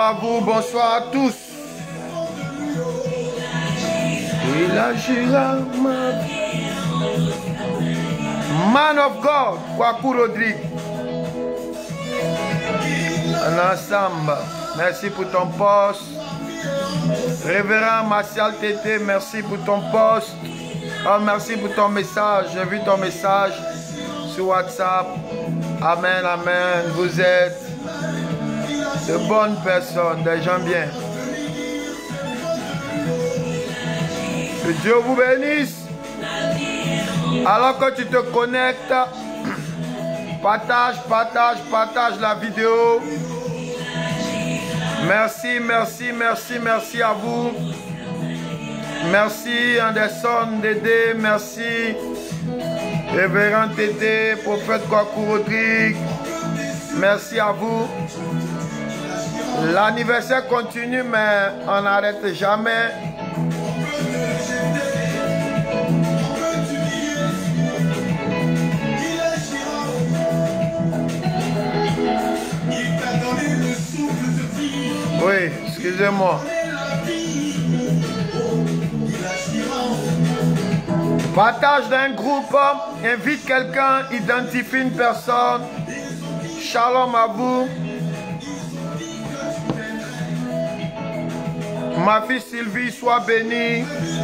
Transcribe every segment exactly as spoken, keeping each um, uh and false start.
Bonsoir à vous, bonsoir à tous. Il agira ma Man of God, Kwaku Rodrigue. Ensemble, merci pour ton poste. Révérend Martial Tété, merci pour ton poste. Oh, merci pour ton message. J'ai vu ton message sur WhatsApp. Amen, amen. Vous êtes de bonnes personnes, des gens bien. Que Dieu vous bénisse. Alors que tu te connectes, partage, partage, partage la vidéo. Merci, merci, merci, merci à vous. Merci Anderson Dédé, merci Révérend Tété, Prophète Kwaku Rodrigue. Merci à vous. L'anniversaire continue, mais on n'arrête jamais. Oui, excusez-moi. Partage d'un groupe, invite quelqu'un, identifie une personne. Shalom à vous. Ma fille Sylvie, sois bénie.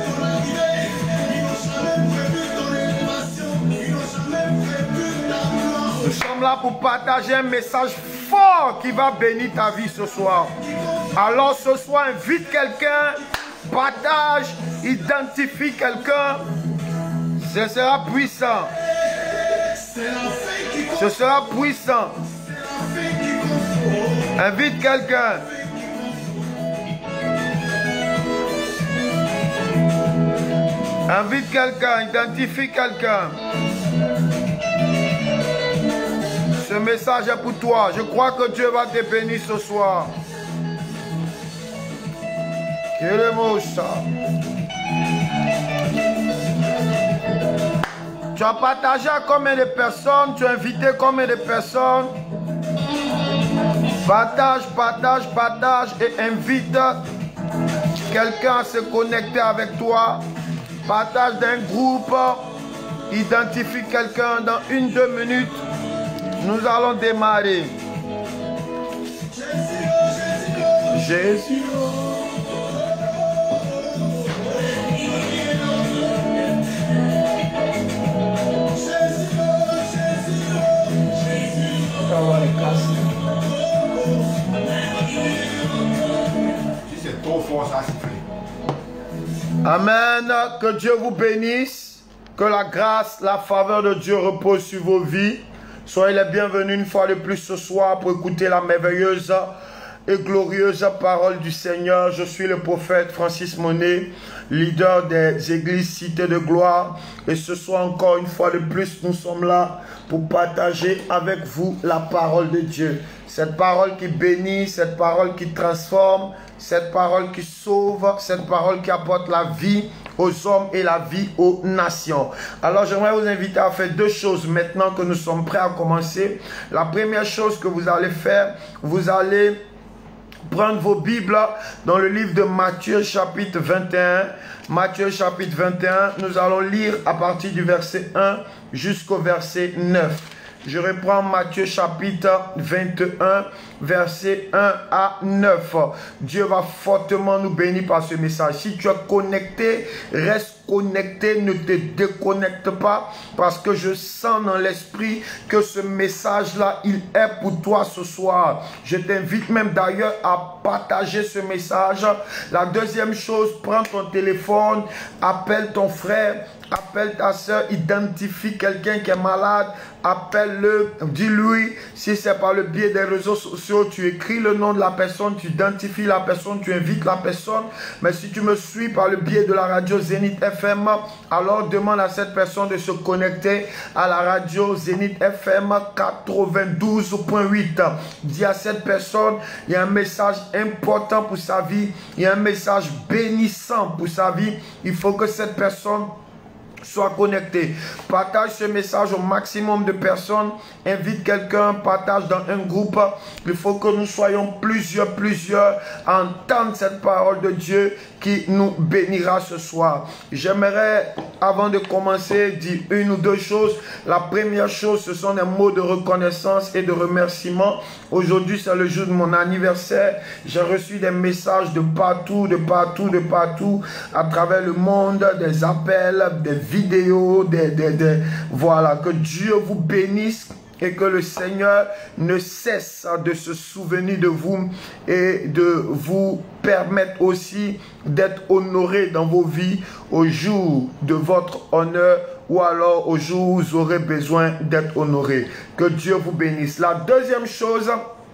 Nous sommes là pour partager un message fort qui va bénir ta vie ce soir. Alors ce soir, invite quelqu'un, partage, identifie quelqu'un. Ce sera puissant. Ce sera puissant. Invite quelqu'un. Invite quelqu'un, identifie quelqu'un. Ce message est pour toi. Je crois que Dieu va te bénir ce soir. Quel est mon ça? Tu as partagé à combien de personnes? Tu as invité combien de personnes? Partage, partage, partage et invite quelqu'un à se connecter avec toi. Partage d'un groupe. Identifie quelqu'un dans une, deux minutes. Nous allons démarrer. Jésus. Si c'est trop fort, ça siffle. Amen. Que Dieu vous bénisse. Que la grâce, la faveur de Dieu repose sur vos vies. Soyez les bienvenus une fois de plus ce soir pour écouter la merveilleuse et glorieuse parole du Seigneur. Je suis le prophète Francis Monet, leader des églises Cité de Gloire. Et ce soir encore une fois de plus, nous sommes là pour partager avec vous la parole de Dieu. Cette parole qui bénit, cette parole qui transforme, cette parole qui sauve, cette parole qui apporte la vie aux hommes et la vie aux nations. Alors j'aimerais vous inviter à faire deux choses maintenant que nous sommes prêts à commencer. La première chose que vous allez faire, vous allez prendre vos Bibles dans le livre de Matthieu chapitre vingt et un. Matthieu chapitre vingt et un, nous allons lire à partir du verset un jusqu'au verset neuf. Je reprends Matthieu chapitre vingt et un, versets un à neuf. Dieu va fortement nous bénir par ce message. Si tu es connecté, reste connecté, ne te déconnecte pas, parce que je sens dans l'esprit que ce message-là, il est pour toi ce soir. Je t'invite même d'ailleurs à partager ce message. La deuxième chose, prends ton téléphone, appelle ton frère, appelle ta soeur, identifie quelqu'un qui est malade, appelle-le, dis-lui, si c'est par le biais des réseaux sociaux, tu écris le nom de la personne, tu identifies la personne, tu invites la personne. Mais si tu me suis par le biais de la radio Zénith F M, alors demande à cette personne de se connecter à la radio Zénith F M quatre-vingt-douze point huit. Dis à cette personne, il y a un message important pour sa vie, il y a un message bénissant pour sa vie. Il faut que cette personne Sois connecté. Partage ce message au maximum de personnes. Invite quelqu'un, partage dans un groupe. Il faut que nous soyons plusieurs, plusieurs à entendre cette parole de Dieu qui nous bénira ce soir. J'aimerais, avant de commencer, dire une ou deux choses. La première chose, ce sont des mots de reconnaissance et de remerciement. Aujourd'hui, c'est le jour de mon anniversaire. J'ai reçu des messages de partout, de partout, de partout, à travers le monde, des appels, des vidéos, des, des, des... voilà, que Dieu vous bénisse et que le Seigneur ne cesse de se souvenir de vous et de vous permettre aussi d'être honoré dans vos vies au jour de votre honneur ou alors au jour où vous aurez besoin d'être honoré. Que Dieu vous bénisse. La deuxième chose,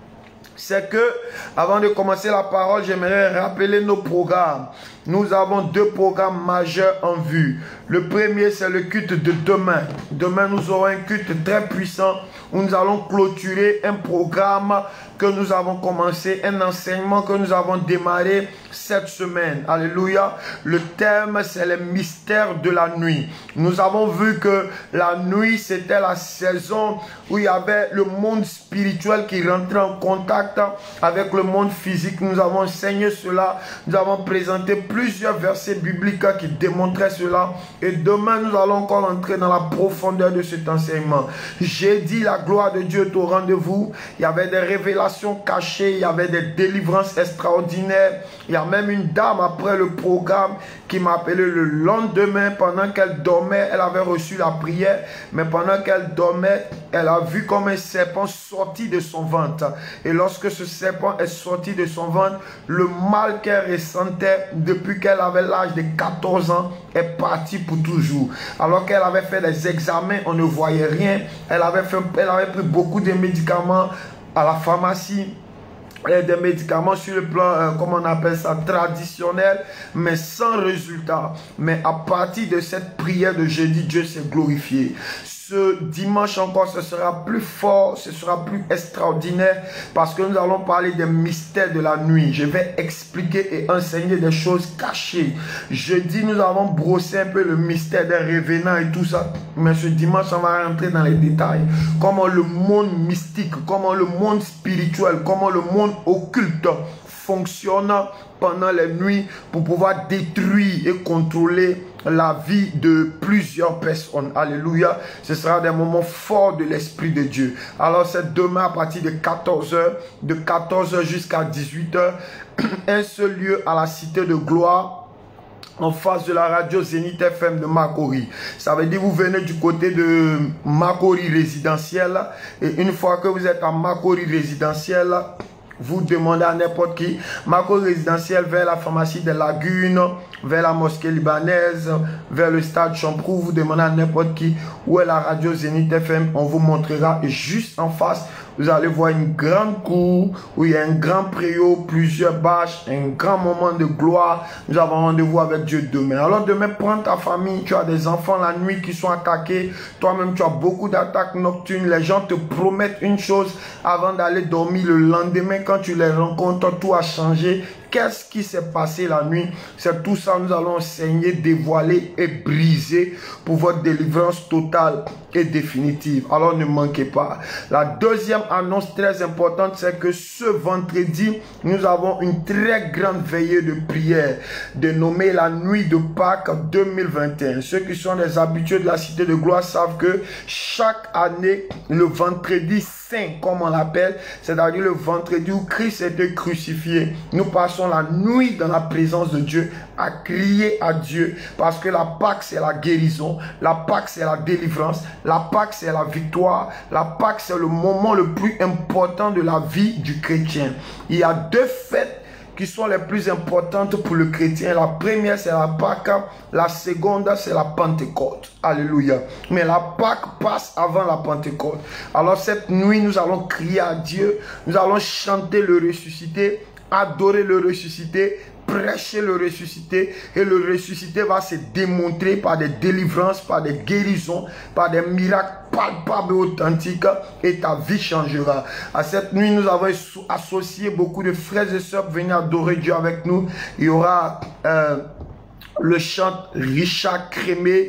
c'est que, avant de commencer la parole, j'aimerais rappeler nos programmes. Nous avons deux programmes majeurs en vue. Le premier, c'est le culte de demain. Demain, nous aurons un culte très puissant où nous allons clôturer un programme que nous avons commencé, un enseignement que nous avons démarré cette semaine. Alléluia. Le thème, c'est les mystères de la nuit. Nous avons vu que la nuit, c'était la saison où il y avait le monde spirituel qui rentrait en contact avec le monde physique. Nous avons enseigné cela. Nous avons présenté plusieurs versets bibliques qui démontraient cela. Et demain, nous allons encore entrer dans la profondeur de cet enseignement. J'ai dit, la gloire de Dieu est au rendez-vous. Il y avait des révélations cachées, il y avait des délivrances extraordinaires. Il y a même une dame après le programme qui m'a appelé le lendemain. Pendant qu'elle dormait, elle avait reçu la prière. Mais pendant qu'elle dormait, elle a vu comme un serpent sorti de son ventre. Et lorsque ce serpent est sorti de son ventre, le mal qu'elle ressentait depuis qu'elle avait l'âge de quatorze ans est parti pour toujours. Alors qu'elle avait fait des examens, on ne voyait rien. Elle avait, fait, elle avait pris beaucoup de médicaments à la pharmacie. Des médicaments sur le plan, euh, comment on appelle ça, traditionnel, mais sans résultat. Mais à partir de cette prière de jeudi, Dieu s'est glorifié. Ce dimanche encore, ce sera plus fort, ce sera plus extraordinaire parce que nous allons parler des mystères de la nuit. Je vais expliquer et enseigner des choses cachées. Jeudi, nous avons brossé un peu le mystère des revenants et tout ça. Mais ce dimanche, on va rentrer dans les détails. Comment le monde mystique, comment le monde spirituel, comment le monde occulte fonctionne pendant les nuits pour pouvoir détruire et contrôler la vie de plusieurs personnes. Alléluia. Ce sera des moments forts de l'Esprit de Dieu. Alors c'est demain à partir de quatorze heures, de quatorze heures jusqu'à dix-huit heures, un seul lieu à la Cité de Gloire, en face de la radio Zénith F M de Makori. Ça veut dire que vous venez du côté de Makori résidentiel et une fois que vous êtes à Makori résidentiel, vous demandez à n'importe qui, Makori résidentiel vers la pharmacie des Lagunes, vers la mosquée libanaise, vers le stade Champrou, vous demandez à n'importe qui où est la radio Zénith F M, on vous montrera. Et juste en face, vous allez voir une grande cour où il y a un grand préau, plusieurs bâches, un grand moment de gloire. Nous avons rendez-vous avec Dieu demain. Alors demain, prends ta famille, tu as des enfants la nuit qui sont attaqués. Toi-même, tu as beaucoup d'attaques nocturnes. Les gens te promettent une chose avant d'aller dormir le lendemain. Quand tu les rencontres, tout a changé. Qu'est-ce qui s'est passé la nuit? C'est tout ça, nous allons enseigner, dévoiler et briser pour votre délivrance totale et définitive. Alors ne manquez pas. La deuxième annonce très importante, c'est que ce vendredi, nous avons une très grande veillée de prière dénommée la nuit de Pâques deux mille vingt et un. Ceux qui sont des habitués de la Cité de Gloire savent que chaque année, le vendredi saint, comme on l'appelle, c'est-à-dire le vendredi où Christ était crucifié, nous passons la nuit dans la présence de Dieu à crier à Dieu parce que la Pâque c'est la guérison, la Pâque c'est la délivrance, la Pâque c'est la victoire, la Pâque c'est le moment le plus important de la vie du chrétien. Il y a deux fêtes qui sont les plus importantes pour le chrétien. La première c'est la Pâque, la seconde c'est la Pentecôte. Alléluia. Mais la Pâque passe avant la Pentecôte. Alors cette nuit nous allons crier à Dieu, nous allons chanter le ressuscité, adorer le ressuscité, prêcher le ressuscité, et le ressuscité va se démontrer par des délivrances, par des guérisons, par des miracles palpables et authentiques, et ta vie changera. À cette nuit, nous avons associé beaucoup de frères et sœurs pour venir adorer Dieu avec nous. Il y aura euh, le chant Richard Crémé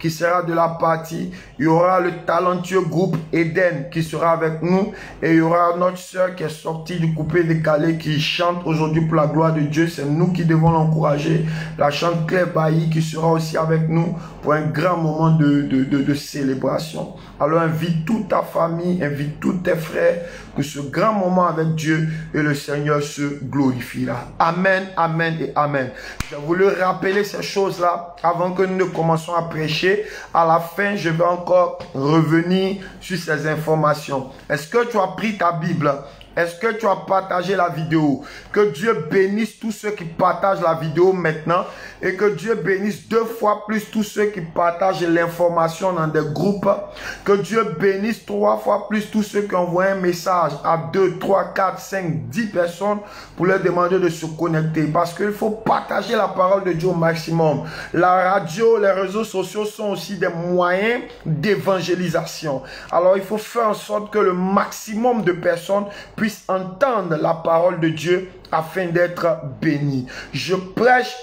qui sera de la partie. Il y aura le talentueux groupe Eden qui sera avec nous. Et il y aura notre soeur qui est sortie du coupé décalé qui chante aujourd'hui pour la gloire de Dieu. C'est nous qui devons l'encourager. La chante Claire Bailly qui sera aussi avec nous pour un grand moment de, de, de, de célébration. Alors invite toute ta famille, invite tous tes frères, que ce grand moment avec Dieu et le Seigneur se glorifiera. Amen, amen et amen. Je voulais rappeler ces choses-là avant que nous ne commençons à prêcher. À la fin, je vais encore revenir sur ces informations. Est-ce que tu as pris ta Bible? Est-ce que tu as partagé la vidéo? Que Dieu bénisse tous ceux qui partagent la vidéo maintenant et que Dieu bénisse deux fois plus tous ceux qui partagent l'information dans des groupes. Que Dieu bénisse trois fois plus tous ceux qui envoient un message à deux, trois, quatre, cinq, dix personnes pour leur demander de se connecter. Parce qu'il faut partager la parole de Dieu au maximum. La radio, les réseaux sociaux sont aussi des moyens d'évangélisation. Alors il faut faire en sorte que le maximum de personnes puissent entendre la parole de Dieu afin d'être bénis. Je prêche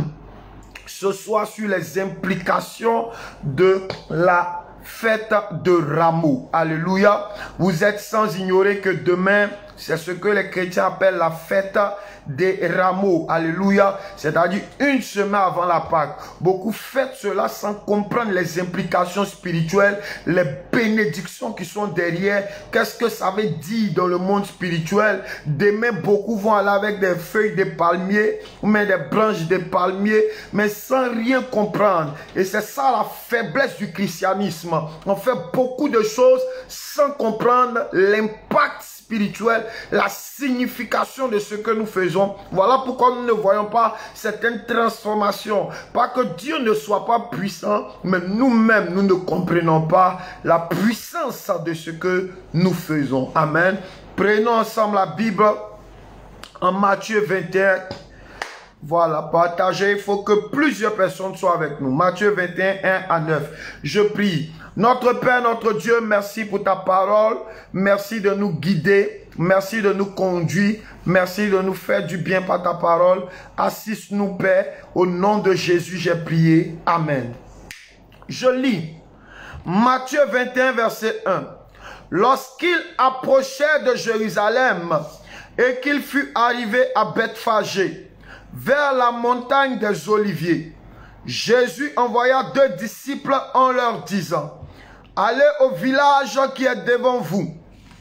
ce soir sur les implications de la fête de Rameau. Alléluia. Vous êtes sans ignorer que demain, c'est ce que les chrétiens appellent la fête des rameaux. Alléluia. C'est-à-dire une semaine avant la Pâque. Beaucoup fêtent cela sans comprendre les implications spirituelles, les bénédictions qui sont derrière. Qu'est-ce que ça veut dire dans le monde spirituel? Demain, beaucoup vont aller avec des feuilles de palmiers ou même des branches de palmiers, mais sans rien comprendre. Et c'est ça la faiblesse du christianisme. On fait beaucoup de choses sans comprendre l'impact spirituel, la signification de ce que nous faisons. Voilà pourquoi nous ne voyons pas certaines transformations. Pas que Dieu ne soit pas puissant, mais nous-mêmes, nous ne comprenons pas la puissance de ce que nous faisons. Amen. Prenons ensemble la Bible en Matthieu vingt et un. Voilà, partagez. Il faut que plusieurs personnes soient avec nous. Matthieu vingt et un, un à neuf. Je prie. Notre Père, notre Dieu, merci pour ta parole. Merci de nous guider. Merci de nous conduire. Merci de nous faire du bien par ta parole. Assiste-nous, Père. Au nom de Jésus, j'ai prié. Amen. Je lis Matthieu vingt et un, verset un. Lorsqu'il approchait de Jérusalem et qu'il fut arrivé à Bethphagée, vers la montagne des Oliviers, Jésus envoya deux disciples en leur disant: allez au village qui est devant vous.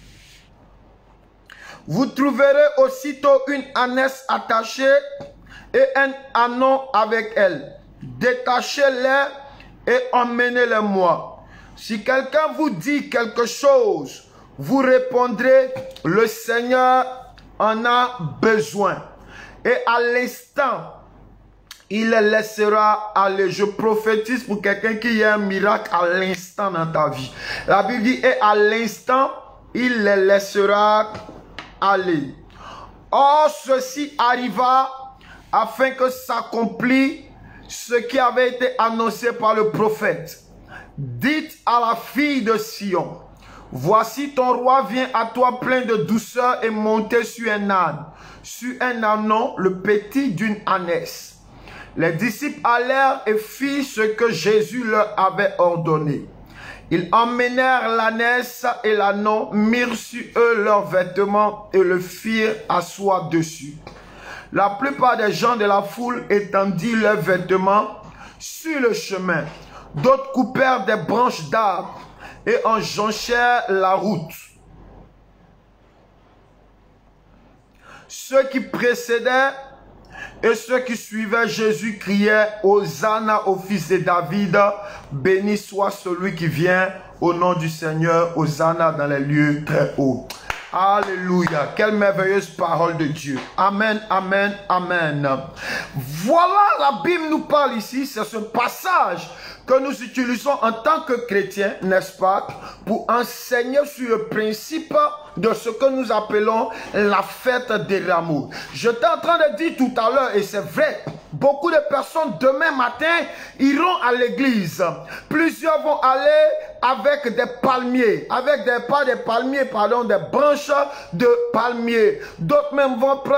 Vous trouverez aussitôt une ânesse attachée et un ânon avec elle. Détachez-les et emmenez-les-moi. Si quelqu'un vous dit quelque chose, vous répondrez: le Seigneur en a besoin. Et à l'instant, il les laissera aller. Je prophétise pour quelqu'un qui a un miracle à l'instant dans ta vie. La Bible dit: et à l'instant, il les laissera aller. Or, ceci arriva afin que s'accomplisse ce qui avait été annoncé par le prophète. Dites à la fille de Sion: voici ton roi vient à toi plein de douceur et monté sur un âne, sur un ânon, le petit d'une ânesse. Les disciples allèrent et firent ce que Jésus leur avait ordonné. Ils emmenèrent l'ânesse et l'ânon, mirent sur eux leurs vêtements et le firent asseoir dessus. La plupart des gens de la foule étendirent leurs vêtements sur le chemin. D'autres coupèrent des branches d'arbres et en jonchèrent la route. Ceux qui précédaient et ceux qui suivaient Jésus criaient: Hosanna au fils de David, béni soit celui qui vient au nom du Seigneur, Hosanna dans les lieux très hauts. Alléluia, quelle merveilleuse parole de Dieu. Amen, amen, amen. Voilà, la Bible nous parle ici, c'est ce passage que nous utilisons en tant que chrétiens, n'est-ce pas, pour enseigner sur le principe de ce que nous appelons la fête des rameaux. J'étais en train de dire tout à l'heure, et c'est vrai, beaucoup de personnes demain matin iront à l'église. Plusieurs vont aller avec des palmiers, avec des pas des palmiers, pardon, des branches de palmiers. D'autres même vont prendre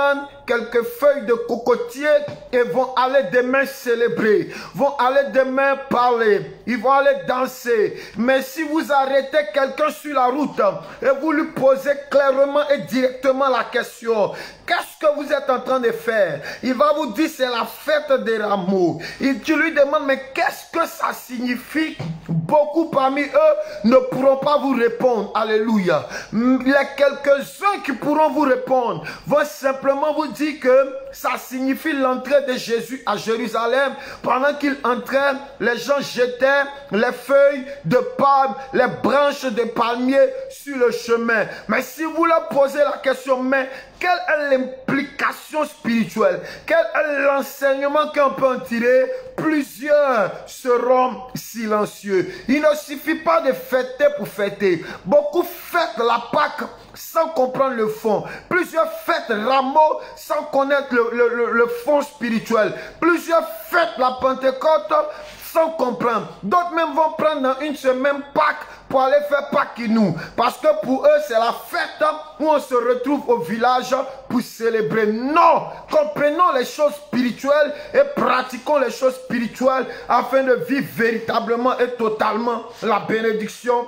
quelques feuilles de cocotier et vont aller demain célébrer, vont aller demain parler, ils vont aller danser. Mais si vous arrêtez quelqu'un sur la route et vous lui posez clairement et directement la question, qu'est-ce que vous êtes en train de faire? Il va vous dire c'est la fête des rameaux. Et tu lui demandes mais qu'est-ce que ça signifie? Beaucoup parmi eux ne pourront pas vous répondre. Alléluia. Les quelques-uns qui pourront vous répondre vont simplement vous dire que ça signifie l'entrée de Jésus à Jérusalem. Pendant qu'il entrait, les gens jetaient les feuilles de palme, les branches de palmier sur le chemin. Mais si vous leur posez la question, mais quelle est l'implication spirituelle? Quel est l'enseignement qu'on peut en tirer? Plusieurs seront silencieux. Il ne suffit pas de fêter pour fêter. Beaucoup fêtent la Pâque sans comprendre le fond. Plusieurs fêtent Rameau sans connaître le, le, le, le fond spirituel. Plusieurs fêtent la Pentecôte sans comprendre. D'autres même vont prendre dans une semaine Pâques pour aller faire Pâques nous. Parce que pour eux, c'est la fête où on se retrouve au village pour célébrer. Non! Comprenons les choses spirituelles et pratiquons les choses spirituelles afin de vivre véritablement et totalement la bénédiction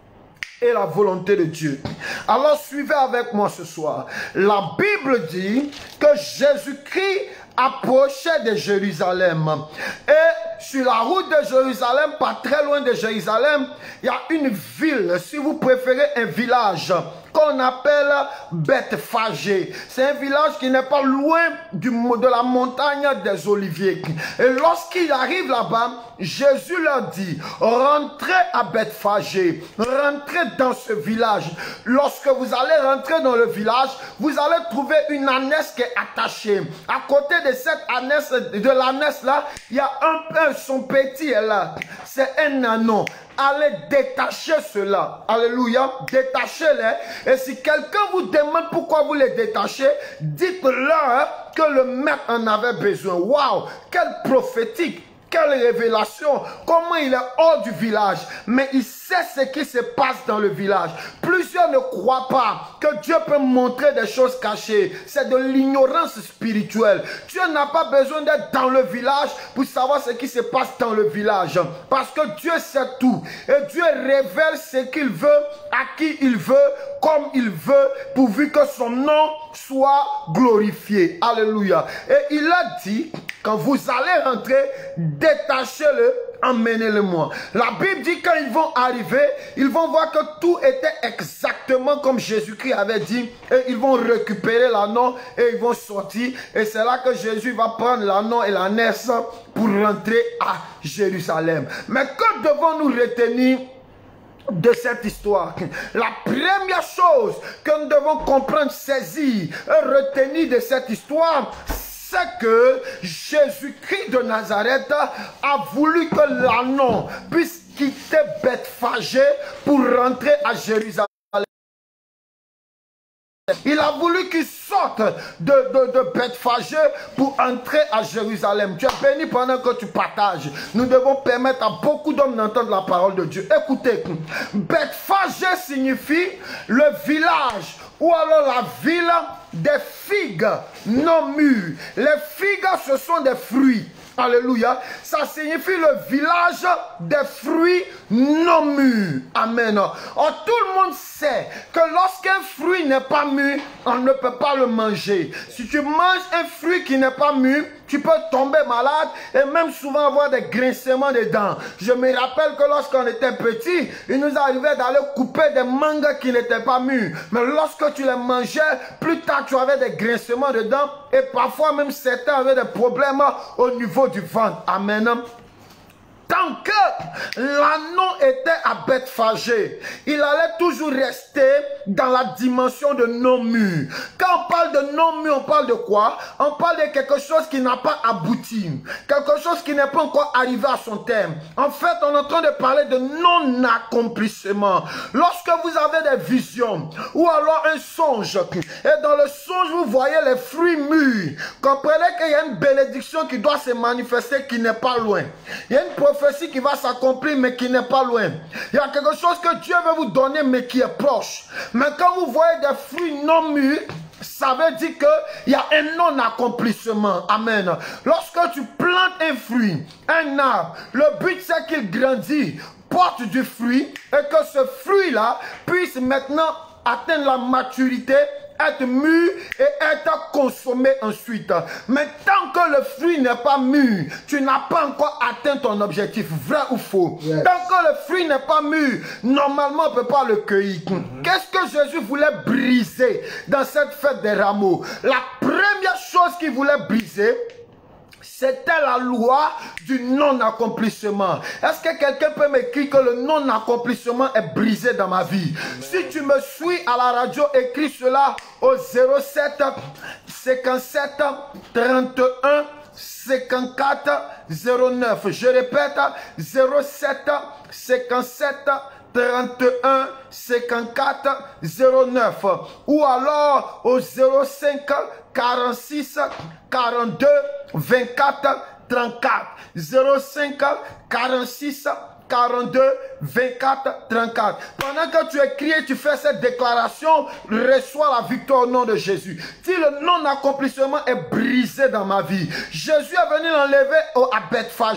et la volonté de Dieu. Alors suivez avec moi ce soir. La Bible dit que Jésus-Christ approchait de Jérusalem. Et sur la route de Jérusalem, pas très loin de Jérusalem, il y a une ville, si vous préférez un village, qu'on appelle Bethphagée. C'est un village qui n'est pas loin du, de la montagne des Oliviers. Et lorsqu'il arrive là-bas, Jésus leur dit, rentrez à Bethphagée, rentrez dans ce village. Lorsque vous allez rentrer dans le village, vous allez trouver une ânesse qui est attachée. À côté de cette ânesse, de l'ânesse là, il y a un peu, son petit est là. C'est un ânon. Allez détacher cela. Alléluia. Détachez-les. Et si quelqu'un vous demande pourquoi vous les détachez, dites-leur que le maître en avait besoin. Waouh! Quel prophétique! Quelle révélation! Comment il est hors du village, mais il sait ce qui se passe dans le village. Plusieurs ne croient pas que Dieu peut montrer des choses cachées. C'est de l'ignorance spirituelle. Dieu n'a pas besoin d'être dans le village pour savoir ce qui se passe dans le village. Parce que Dieu sait tout. Et Dieu révèle ce qu'il veut, à qui il veut, comme il veut, pourvu que son nom soit glorifié. Alléluia. Et il a dit, quand vous allez rentrer, détachez-le, emmenez-le-moi. La Bible dit quand ils vont arriver, ils vont voir que tout était exactement comme Jésus-Christ avait dit. Et ils vont récupérer l'ânon et ils vont sortir. Et c'est là que Jésus va prendre l'ânon et l'ânesse pour rentrer à Jérusalem. Mais que devons-nous retenir de cette histoire? La première chose que nous devons comprendre, saisir et retenir de cette histoire, c'est que Jésus-Christ de Nazareth a voulu que l'ânon puisse quitter Bethphagée pour rentrer à Jérusalem. Il a voulu qu'il sorte de, de, de Bethphagée pour entrer à Jérusalem. Tu es béni pendant que tu partages. Nous devons permettre à beaucoup d'hommes d'entendre la parole de Dieu. Écoutez, Bethphagée signifie le village ou alors la ville des figues non mûres. Les figues, ce sont des fruits. Alléluia. Ça signifie le village des fruits non mûrs. Amen. Or, tout le monde sait que lorsqu'un fruit n'est pas mûr, on ne peut pas le manger. Si tu manges un fruit qui n'est pas mûr, tu peux tomber malade et même souvent avoir des grincements de dents. Je me rappelle que lorsqu'on était petit, il nous arrivait d'aller couper des mangues qui n'étaient pas mûres. Mais lorsque tu les mangeais, plus tard tu avais des grincements de dents et parfois même certains avaient des problèmes au niveau du ventre. Amen. Tant que l'ânon était à Bethphagée, il allait toujours rester dans la dimension de non-mûr. Quand on parle de non-mûr, on parle de quoi? On parle de quelque chose qui n'a pas abouti. Quelque chose qui n'est pas encore arrivé à son terme. En fait, on est en train de parler de non-accomplissement. Lorsque vous avez des visions ou alors un songe, et dans le songe, vous voyez les fruits mûrs, comprenez qu'il y a une bénédiction qui doit se manifester qui n'est pas loin. Il y a une prophétie qui va s'accomplir mais qui n'est pas loin. Il y a quelque chose que Dieu veut vous donner mais qui est proche. Mais quand vous voyez des fruits non mûrs, ça veut dire qu'il y a un non-accomplissement. Amen. Lorsque tu plantes un fruit, un arbre, le but c'est qu'il grandit, porte du fruit et que ce fruit-là puisse maintenant atteindre la maturité, être mûr et être consommé ensuite. Mais tant que le fruit n'est pas mûr, tu n'as pas encore atteint ton objectif, vrai ou faux. Yes. Tant que le fruit n'est pas mûr, normalement on ne peut pas le cueillir. Mm-hmm. Qu'est-ce que Jésus voulait briser dans cette fête des rameaux? La première chose qu'il voulait briser, c'était la loi du non-accomplissement. Est-ce que quelqu'un peut m'écrire que le non-accomplissement est brisé dans ma vie? Amen. Si tu me suis à la radio, écris cela au zéro sept cinquante-sept trente-et-un cinquante-quatre zéro neuf. Je répète, zéro sept cinquante-sept trente-et-un cinquante-quatre zéro neuf. Ou alors au zéro cinq quarante-six quarante-deux vingt-quatre trente-quatre. zéro cinq quarante-six quarante-deux vingt-quatre trente-quatre. Pendant que tu écris et tu fais cette déclaration, reçois la victoire au nom de Jésus. Si le non-accomplissement est brisé dans ma vie, Jésus est venu l'enlever à Bethphage,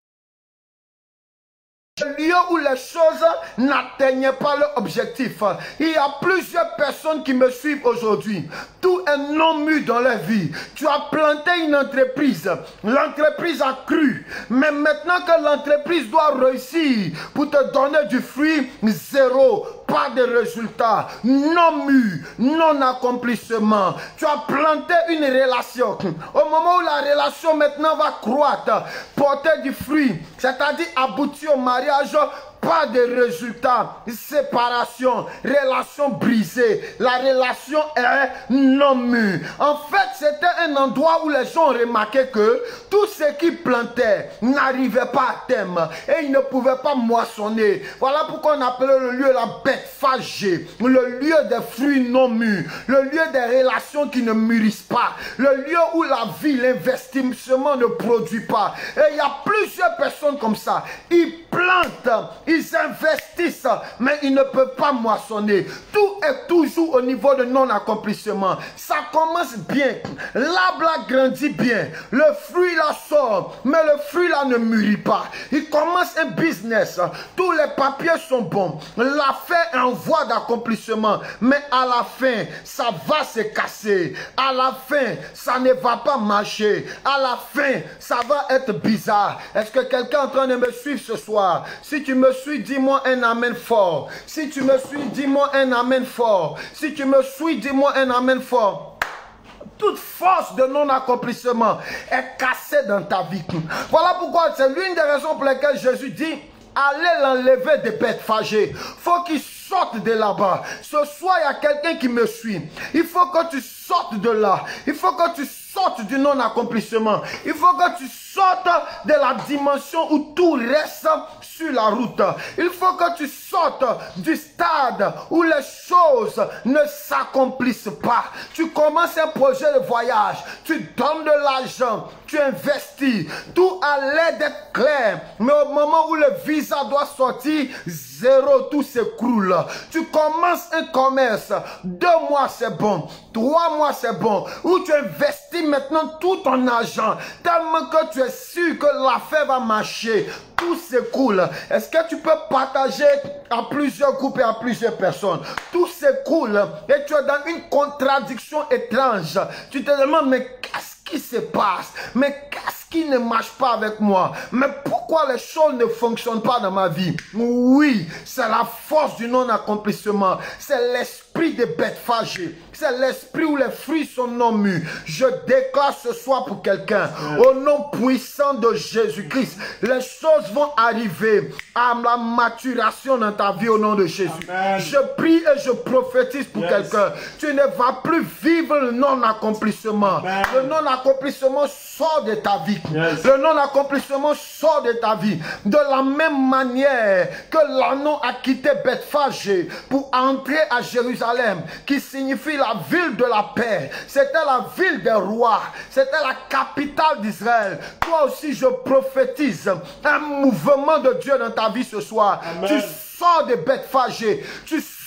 le lieu où les choses n'atteignaient pas leur objectif. Il y a plusieurs personnes qui me suivent aujourd'hui. Tout est non mûr dans leur vie. Tu as planté une entreprise. L'entreprise a cru. Mais maintenant que l'entreprise doit réussir pour te donner du fruit, zéro. Pas de résultat. Non mûr. Non accomplissement. Tu as planté une relation. Au moment où la relation maintenant va croître, porter du fruit, c'est-à-dire aboutir au mariage, pas de résultat, séparation, relation brisée, la relation est non mûre. En fait, c'était un endroit où les gens ont remarqué que tout ce qui plantait n'arrivait pas à terme et ils ne pouvaient pas moissonner. Voilà pourquoi on appelait le lieu la Bethphage, le lieu des fruits non mûrs, le lieu des relations qui ne mûrissent pas, le lieu où la vie, l'investissement ne produit pas. Et il y a plusieurs personnes comme ça. Ils plantent, ils investissent, mais ils ne peuvent pas moissonner. Tout est toujours au niveau de non-accomplissement. Ça commence bien, l'arbre là grandit bien, le fruit là sort, mais le fruit là ne mûrit pas. Il commence un business, tous les papiers sont bons, l'affaire est en voie d'accomplissement, mais à la fin, ça va se casser. À la fin, ça ne va pas marcher. À la fin, ça va être bizarre. Est-ce que quelqu'un est en train de me suivre ce soir? Si tu me suis, dis-moi un amen fort. Si tu me suis, dis-moi un amen fort. Si tu me suis, dis-moi un amen fort. Toute force de non-accomplissement est cassée dans ta vie. Voilà pourquoi c'est l'une des raisons pour lesquelles Jésus dit: allez l'enlever de Bethphage. Il faut qu'il sorte de là-bas. Ce soir, il y a quelqu'un qui me suit. Il faut que tu sortes de là. Il faut que tu sortes du non-accomplissement. Il faut que tu sortes de la dimension où tout reste sur la route. Il faut que tu sortes du stade où les choses ne s'accomplissent pas. Tu commences un projet de voyage, tu donnes de l'argent, tu investis, tout a l'air d'être clair, mais au moment où le visa doit sortir, zéro, tout s'écroule. Tu commences un commerce, deux mois c'est bon, trois mois c'est bon, où tu investis maintenant tout ton argent, tellement que tu es sûr que l'affaire va marcher, tout s'écoule. Est-ce que tu peux partager à plusieurs groupes et à plusieurs personnes? Tout s'écoule et tu es dans une contradiction étrange. Tu te demandes, mais qu'est-ce qui se passe? Mais qu'est-ce qui ne marche pas avec moi? Mais pourquoi les choses ne fonctionnent pas dans ma vie? Oui, c'est la force du non-accomplissement. C'est l'esprit de Bethphage. C'est l'esprit où les fruits sont non mûrs. Je déclare ce soir pour quelqu'un, au nom puissant de Jésus-Christ, les choses vont arriver à la maturation dans ta vie au nom de Jésus. Amen. Je prie et je prophétise pour yes. quelqu'un. Tu ne vas plus vivre le non-accomplissement. Le non-accomplissement sort de ta vie. Yes. Le non-accomplissement sort de ta vie. De la même manière que l'anneau a quitté Bethphage pour entrer à Jérusalem, qui signifie la ville de la paix. C'était la ville des rois. C'était la capitale d'Israël. Toi aussi, je prophétise un mouvement de Dieu dans ta vie ce soir. Amen. Tu sors de Bethphage. Tu sors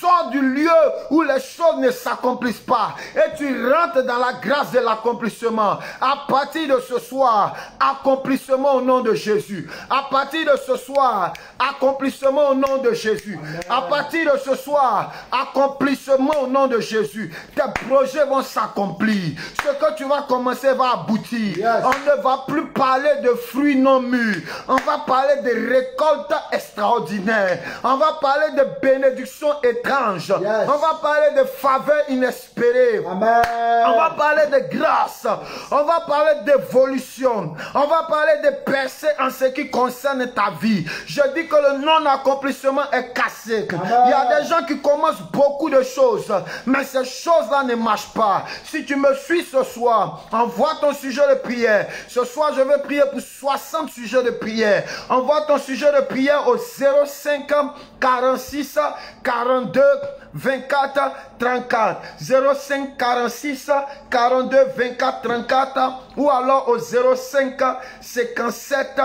sors du lieu où les choses ne s'accomplissent pas et tu rentres dans la grâce de l'accomplissement. À partir de ce soir, accomplissement au nom de Jésus. À partir de ce soir, accomplissement au nom de Jésus. Amen. À partir de ce soir, accomplissement au nom de Jésus. Tes projets vont s'accomplir. Ce que tu vas commencer va aboutir. Yes. On ne va plus parler de fruits non mûrs. On va parler de récoltes extraordinaires. On va parler de bénédictions étranges. Yes. On va parler de faveurs inespérées. Amen. On va parler de grâce. On va parler d'évolution. On va parler de percées en ce qui concerne ta vie. Je dis que le non-accomplissement est cassé. Amen. Il y a des gens qui commencent beaucoup de choses, mais ces choses-là ne marchent pas. Si tu me suis ce soir, envoie ton sujet de prière. Ce soir, je vais prier pour soixante sujets de prière. Envoie ton sujet de prière au zéro cinq quarante-six quarante-deux vingt-quatre trente-quatre. zéro cinq quarante-six quarante-deux vingt-quatre trente-quatre ou alors au zéro cinq cinquante-sept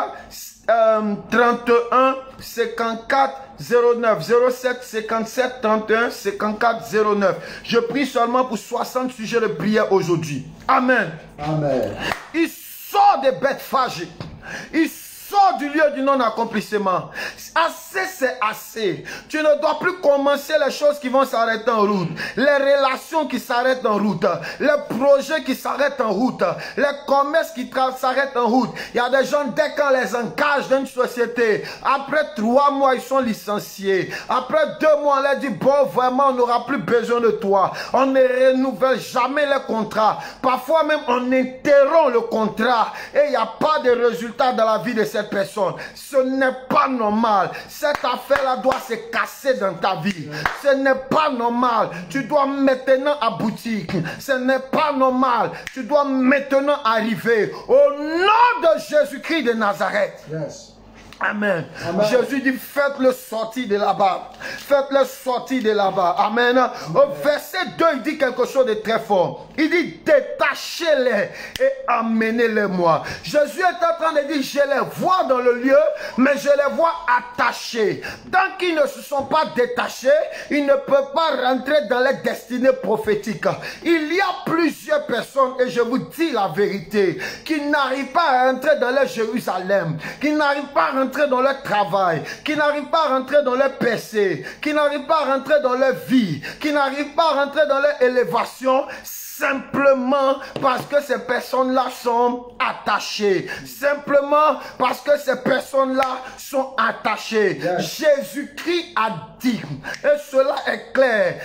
euh, trente et un cinquante-quatre zéro neuf. zéro sept cinquante-sept trente et un cinquante-quatre zéro neuf. Je prie seulement pour soixante sujets de prière aujourd'hui. Amen. Amen. Il sort des bêtes fâchées. Il sort du lieu du non-accomplissement. Assez, c'est assez. Tu ne dois plus commencer les choses qui vont s'arrêter en route. Les relations qui s'arrêtent en route. Les projets qui s'arrêtent en route. Les commerces qui s'arrêtent en route. Il y a des gens, dès qu'on les engage dans une société, après trois mois, ils sont licenciés. Après deux mois, on leur dit, bon, vraiment, on n'aura plus besoin de toi. On ne renouvelle jamais les contrats. Parfois même, on interrompt le contrat et il n'y a pas de résultat dans la vie de cette personne. Ce n'est pas normal. Cette affaire-là doit se casser dans ta vie. Ce n'est pas normal. Tu dois maintenant aboutir. Ce n'est pas normal. Tu dois maintenant arriver. Au nom de Jésus-Christ de Nazareth. Yes. Amen. Amen. Jésus dit, faites-le sortir de là-bas. Faites-le sortir de là-bas. Amen. Amen. Au verset deux, il dit quelque chose de très fort. Il dit, détachez-les et amenez-les moi. Jésus est en train de dire, je les vois dans le lieu, mais je les vois attachés. Tant qu'ils ne se sont pas détachés, ils ne peuvent pas rentrer dans les destinées prophétiques. Il y a plusieurs personnes, et je vous dis la vérité, qui n'arrivent pas à rentrer dans le Jérusalem, qui n'arrivent pas à rentrer dans leur travail, qui n'arrivent pas à rentrer dans leur péché, qui n'arrivent pas à rentrer dans leur vie, qui n'arrivent pas à rentrer dans leur élévation, simplement parce que ces personnes-là sont attachées. Simplement parce que ces personnes-là sont attachées. Yes. Jésus-Christ a dit, et cela est clair,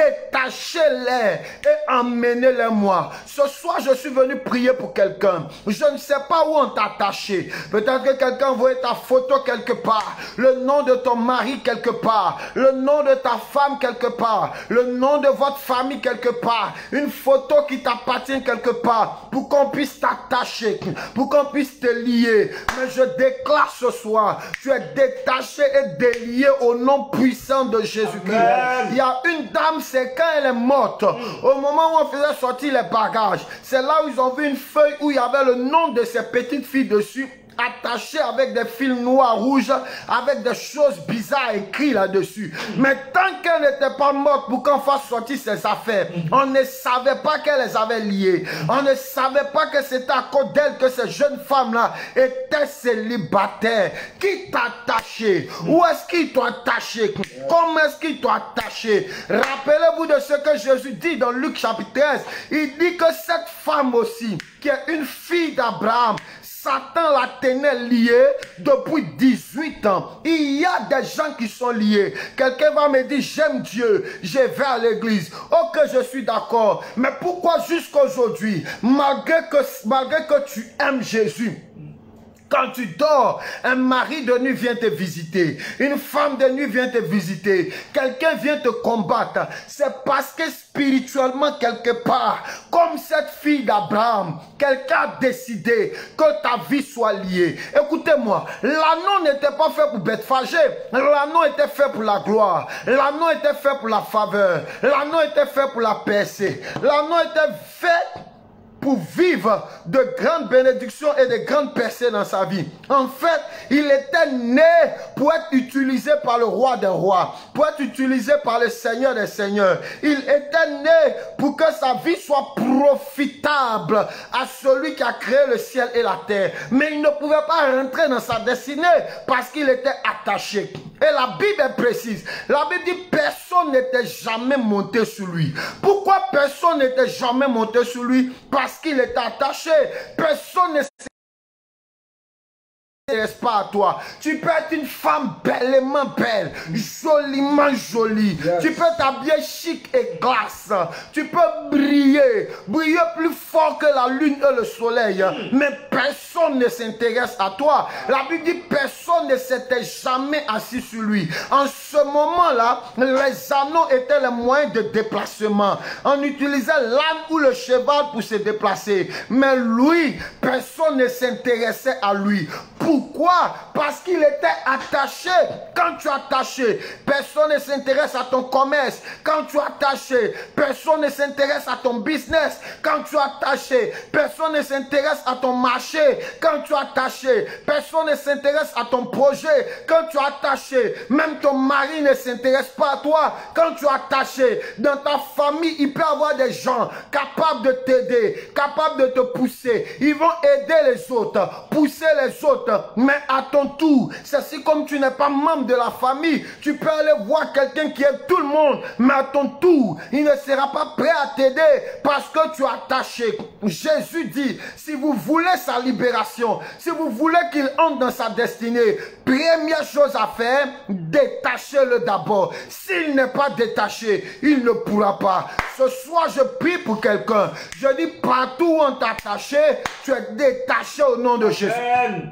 détachez-les et emmenez-les moi. Ce soir, je suis venu prier pour quelqu'un. Je ne sais pas où on t'a attaché. Peut-être que quelqu'un voit ta photo quelque part, le nom de ton mari quelque part, le nom de ta femme quelque part, le nom de votre famille quelque part, une photo qui t'appartient quelque part, pour qu'on puisse t'attacher, pour qu'on puisse te lier. Mais je déclare ce soir, tu es détaché et délié au nom puissant de Jésus-Christ. Il y a une dame, c'est quand elle est morte, au moment où on faisait sortir les bagages, c'est là où ils ont vu une feuille où il y avait le nom de ces petites filles dessus, attaché avec des fils noirs, rouges, avec des choses bizarres écrites là-dessus. Mais tant qu'elle n'était pas morte pour qu'on fasse sortir ses affaires, on ne savait pas qu'elle les avait liées. On ne savait pas que c'était à cause d'elle que ces jeunes femmes-là étaient célibataires. Qui t'a attaché? Où est-ce qu'ils t'ont attaché? Comment est-ce qu'ils t'ont attaché? Rappelez-vous de ce que Jésus dit dans Luc chapitre treize. Il dit que cette femme aussi, qui est une fille d'Abraham, Satan la tenait liée depuis dix-huit ans. Il y a des gens qui sont liés. Quelqu'un va me dire, j'aime Dieu, je vais à l'église. Ok, je suis d'accord. Mais pourquoi jusqu'aujourd'hui, malgré que, malgré que tu aimes Jésus, quand tu dors, un mari de nuit vient te visiter. Une femme de nuit vient te visiter. Quelqu'un vient te combattre. C'est parce que spirituellement, quelque part, comme cette fille d'Abraham, quelqu'un a décidé que ta vie soit liée. Écoutez-moi, l'anneau n'était pas fait pour Bethphagée. L'anneau était fait pour la gloire. L'anneau était fait pour la faveur. L'anneau était fait pour la percée. L'anneau était fait pour vivre de grandes bénédictions et de grandes percées dans sa vie. En fait, il était né pour être utilisé par le roi des rois, pour être utilisé par le Seigneur des seigneurs. Il était né pour que sa vie soit profitable à celui qui a créé le ciel et la terre. Mais il ne pouvait pas rentrer dans sa destinée parce qu'il était attaché. Et la Bible est précise. La Bible dit personne n'était jamais monté sur lui. Pourquoi personne n'était jamais monté sur lui? Parce qu'il était attaché. Personne ne n'intéresse pas à toi. Tu peux être une femme bellement belle, joliment jolie. Yes. Tu peux t'habiller chic et glace. Tu peux briller, briller plus fort que la lune et le soleil. Mm. Mais personne ne s'intéresse à toi. La Bible dit personne ne s'était jamais assis sur lui. En ce moment-là, les anneaux étaient les moyens de déplacement. On utilisait l'âne ou le cheval pour se déplacer. Mais lui, personne ne s'intéressait à lui. Pourquoi? Parce qu'il était attaché. Quand tu es attaché, personne ne s'intéresse à ton commerce. Quand tu es attaché, personne ne s'intéresse à ton business. Quand tu es attaché, personne ne s'intéresse à ton marché. Quand tu es attaché, personne ne s'intéresse à ton projet. Quand tu es attaché, même ton mari ne s'intéresse pas à toi. Quand tu es attaché, dans ta famille, il peut y avoir des gens capables de t'aider, capables de te pousser. Ils vont aider les autres, pousser les autres. Mais à ton tour, c'est si comme tu n'es pas membre de la famille, tu peux aller voir quelqu'un qui aide tout le monde, mais à ton tour, il ne sera pas prêt à t'aider parce que tu es attaché. Jésus dit, si vous voulez sa libération, si vous voulez qu'il entre dans sa destinée, première chose à faire, détachez-le d'abord. S'il n'est pas détaché, il ne pourra pas. Ce soir, je prie pour quelqu'un. Je dis, partout où on t'a attaché, tu es détaché au nom de Jésus. Amen.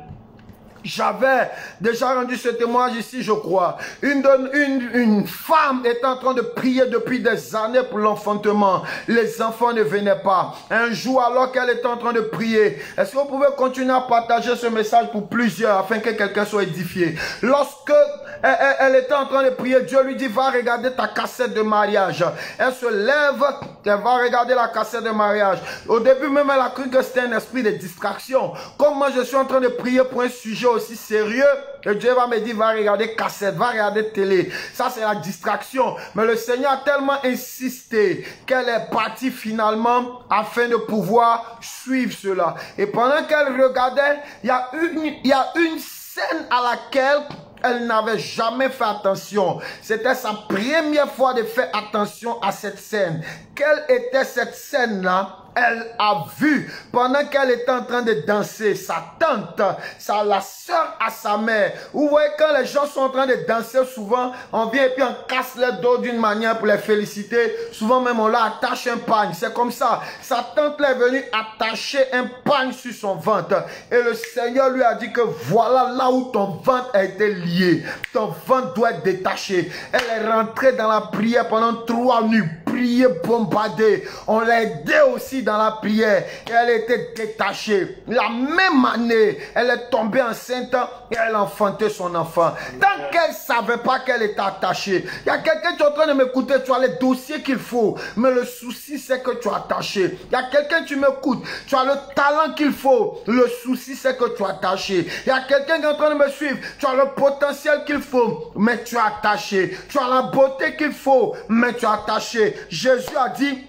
J'avais déjà rendu ce témoignage ici, je crois. Une, une, une femme était en train de prier depuis des années pour l'enfantement. Les enfants ne venaient pas. Un jour, alors qu'elle était en train de prier, est-ce que vous pouvez continuer à partager ce message pour plusieurs afin que quelqu'un soit édifié? Lorsque elle, elle, elle était en train de prier, Dieu lui dit, va regarder ta cassette de mariage. Elle se lève, elle va regarder la cassette de mariage. Au début même, elle a cru que c'était un esprit de distraction. Comme moi, je suis en train de prier pour un sujet aussi sérieux, que Dieu va me dire, va regarder cassette, va regarder télé. Ça, c'est la distraction. Mais le Seigneur a tellement insisté qu'elle est partie finalement afin de pouvoir suivre cela. Et pendant qu'elle regardait, il y a une, il y a une scène à laquelle elle n'avait jamais fait attention. C'était sa première fois de faire attention à cette scène. Quelle était cette scène-là? Elle a vu, pendant qu'elle était en train de danser, sa tante, sa, la soeur à sa mère. Vous voyez, quand les gens sont en train de danser, souvent, on vient et puis on casse les dos d'une manière pour les féliciter. Souvent même, on leur attache un pagne. C'est comme ça. Sa tante est venue attacher un pagne sur son ventre. Et le Seigneur lui a dit que voilà là où ton ventre a été lié. Ton ventre doit être détaché. Elle est rentrée dans la prière pendant trois nuits. Prier, bombarder. On l'a aidé aussi dans la prière. Et elle était détachée. La même année, elle est tombée enceinte et elle a enfanté son enfant. Tant qu'elle ne savait pas qu'elle était attachée. Il y a quelqu'un qui est en train de m'écouter, tu as les dossiers qu'il faut. Mais le souci, c'est que tu es attaché. Il y a quelqu'un qui m'écoute, tu as le talent qu'il faut. Le souci, c'est que tu es attaché. Il y a quelqu'un qui est en train de me suivre, tu as le potentiel qu'il faut, mais tu es attaché. Tu as la beauté qu'il faut, mais tu es attaché. Jésus a dit,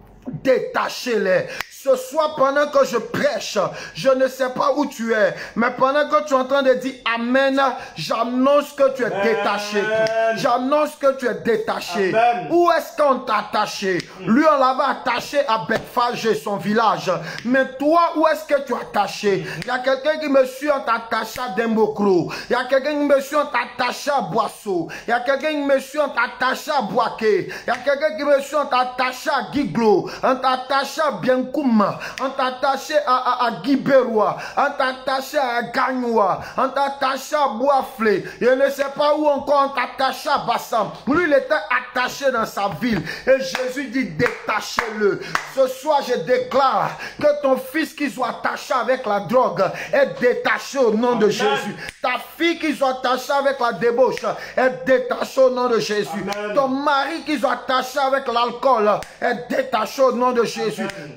détachez-les. Ce soir, pendant que je prêche, je ne sais pas où tu es, mais pendant que tu es en train de dire Amen, j'annonce que tu es Amen. détaché. J'annonce que tu es détaché. Amen. Où est-ce qu'on t'a attaché? Lui, on l'avait attaché à Bethphage, son village. Mais toi, où est-ce que tu es attaché? Il y a quelqu'un qui me suit, on t'a attaché à Dembocro. Il y a quelqu'un qui me suit, on t'a attaché à Boisseau. Il y a quelqu'un qui me suit, on t'a attaché à Boaké. Il y a quelqu'un qui me suit, on t'a attaché à Guiglo. On t'a attaché à Bienkoum. On t'a attaché à, à, à Guibérois, on t'a attaché à Gagnoua, on t'a attaché à Boisflé, je ne sais pas où encore on t'a attaché à Bassam. Lui, il était attaché dans sa ville. Et Jésus dit, détachez-le. Ce soir, je déclare que ton fils qui soit attaché avec la drogue est détaché au nom de Jésus. Ta fille qui soit attachée avec la débauche est détachée au nom de Jésus. Amen. Ton mari qui soit attaché avec l'alcool est détaché au nom de Jésus. Amen. Ton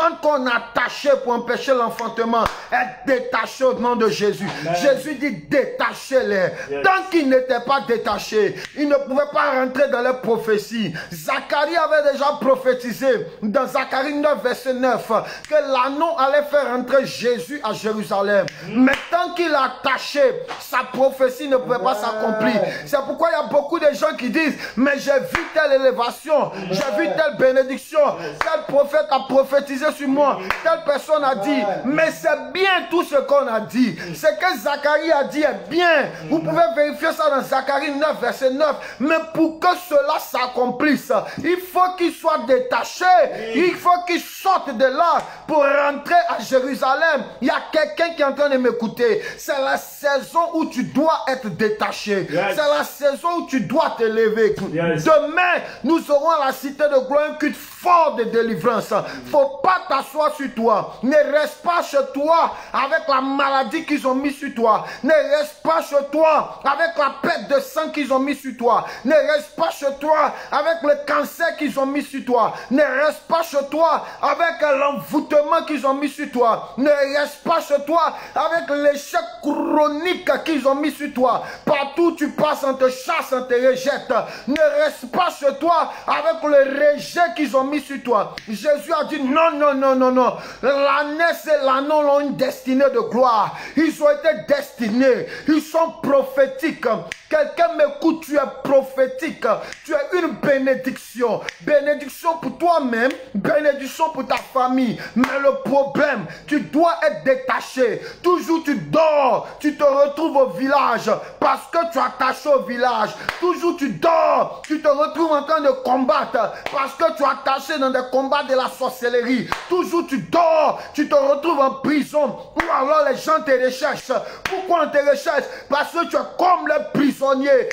bande qu'on a attachée pour empêcher l'enfantement est détachée au nom de Jésus. Amen. Jésus dit détachez-les. Yes. Tant qu'ils n'étaient pas détachés, ils ne pouvaient pas rentrer dans les prophéties. Zacharie avait déjà prophétisé dans Zacharie neuf, verset neuf, que l'anneau allait faire rentrer Jésus à Jérusalem. Mm. Mais tant qu'il a attaché, sa prophétie ne pouvait pas s'accomplir. C'est pourquoi il y a beaucoup de gens qui disent, mais j'ai vu telle élévation, j'ai vu telle bénédiction, tel prophète a prophétisé sur moi, telle personne a dit, mais c'est bien tout ce qu'on a dit. Ce que Zacharie a dit est bien. Vous pouvez vérifier ça dans Zacharie neuf, verset neuf. Mais pour que cela s'accomplisse, il faut qu'il soit détaché. Il faut qu'il sorte de là pour rentrer à Jérusalem. Il y a quelqu'un qui est en train de m'écouter. C'est la saison où tu dois être détaché. Yes. C'est la saison où tu dois te lever. Yes. Demain, nous aurons à la cité de gloire un culte fort de délivrance. Il ne faut pas t'asseoir sur toi. Ne reste pas chez toi avec la maladie qu'ils ont mis sur toi. Ne reste pas chez toi avec la perte de sang qu'ils ont mis sur toi. Ne reste pas chez toi avec le cancer qu'ils ont mis sur toi. Ne reste pas chez toi avec l'envoûtement qu'ils ont mis sur toi. Ne reste pas chez toi avec l'échec chronique qu'ils ont mis sur toi. Partout où tu passes, on te chasse, on te rejette. Ne reste pas chez toi avec le rejet qu'ils ont mis sur toi. Jésus a dit non, non, non, non, non. L'ânesse et l'anneau ont une destinée de gloire. Ils ont été destinés. Ils sont prophétiques. Quelqu'un m'écoute, tu es prophétique. Tu es une bénédiction. Bénédiction pour toi-même, bénédiction pour ta famille. Mais le problème, tu dois être détaché. Toujours tu dors, tu te retrouves au village parce que tu es attaché au village. Toujours tu dors, tu te retrouves en train de combattre parce que tu es attaché dans des combats de la sorcellerie. Toujours tu dors, tu te retrouves en prison ou alors les gens te recherchent. Pourquoi on te recherche? Parce que tu es comme le prisonnier.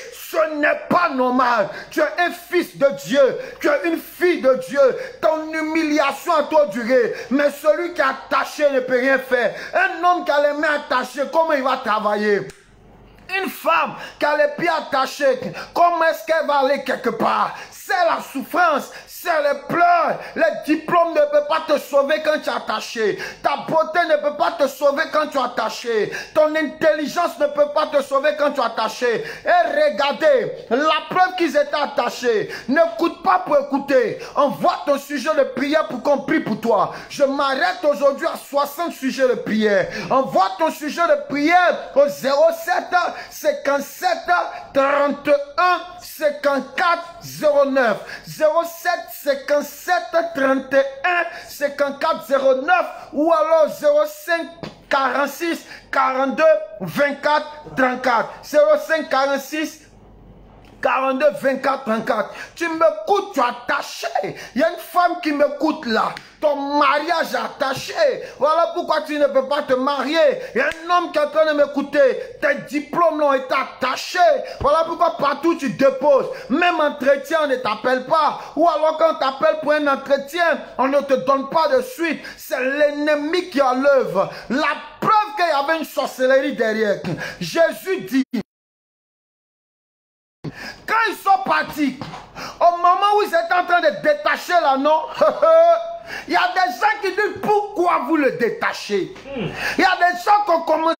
Ce n'est pas normal. Tu es un fils de Dieu. Tu es une fille de Dieu. Ton humiliation a trop duré. Mais celui qui est attaché ne peut rien faire. Un homme qui a les mains attachées, comment il va travailler? Une femme qui a les pieds attachés, comment est-ce qu'elle va aller quelque part? C'est la souffrance, c'est les pleurs. Les diplômes ne peuvent pas te sauver quand tu es attaché. Ta beauté ne peut pas te sauver quand tu es attaché. Ton intelligence ne peut pas te sauver quand tu es attaché. Et regardez, la preuve qu'ils étaient attachés. N'écoute pas pour écouter. Envoie ton sujet de prière pour qu'on prie pour toi. Je m'arrête aujourd'hui à soixante sujets de prière. Envoie ton sujet de prière au zéro sept cinquante-sept trente-et-un cinquante-quatre zéro neuf. zéro sept cinquante-sept trente et un cinquante-quatre zéro neuf ou alors zéro cinq quarante-six quarante-deux vingt-quatre trente-quatre. zéro cinq quarante-six quarante-deux vingt-quatre trente-quatre. Tu m'écoutes, tu es attaché. Il y a une femme qui m'écoute là. Ton mariage est attaché. Voilà pourquoi tu ne peux pas te marier. Il y a un homme qui est en train de m'écouter. Tes diplômes ont été attachés. Voilà pourquoi partout tu déposes. Même entretien, on ne t'appelle pas. Ou alors quand on t'appelle pour un entretien, on ne te donne pas de suite. C'est l'ennemi qui a l'œuvre. La preuve qu'il y avait une sorcellerie derrière. Jésus dit, quand ils sont partis, au moment où ils étaient en train de détacher l'anneau, il y a des gens qui disent pourquoi vous le détachez. Il mm. y a des gens qui ont commencé.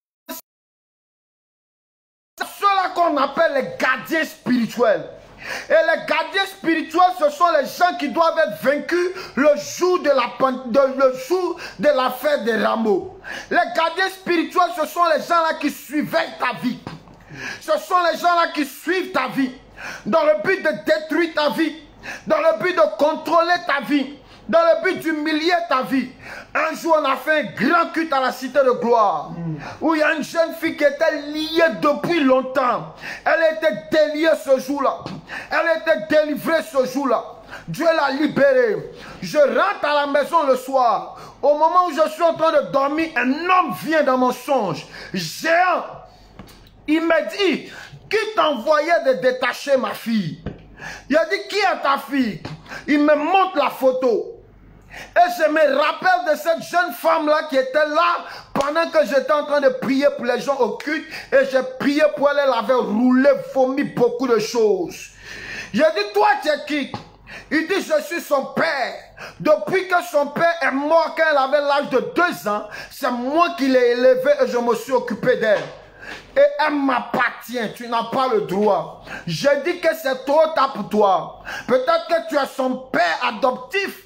Ceux-là qu'on appelle les gardiens spirituels. Et les gardiens spirituels, ce sont les gens qui doivent être vaincus le jour de la, de, le jour de la fête des rameaux. Les gardiens spirituels, ce sont les gens-là qui suivaient ta vie. Ce sont les gens-là qui suivent ta vie, dans le but de détruire ta vie, dans le but de contrôler ta vie, dans le but d'humilier ta vie. Un jour, on a fait un grand culte à la cité de gloire, mm. où il y a une jeune fille qui était liée depuis longtemps. Elle était déliée ce jour-là. Elle était délivrée ce jour-là. Dieu l'a libérée. Je rentre à la maison le soir. Au moment où je suis en train de dormir, un homme vient dans mon songe, géant. Il m'a dit, qui t'envoyait de détacher ma fille? Il a dit, qui est ta fille? Il me montre la photo. Et je me rappelle de cette jeune femme-là qui était là pendant que j'étais en train de prier pour les gens au culte. Et j'ai prié pour elle, elle avait roulé, vomi beaucoup de choses. J'ai dit, toi tu es qui? Il dit, je suis son père. Depuis que son père est mort quand elle avait l'âge de deux ans, c'est moi qui l'ai élevée et je me suis occupé d'elle. Et elle m'appartient, tu n'as pas le droit. Je dis que c'est trop tard pour toi. Peut-être que tu es son père adoptif.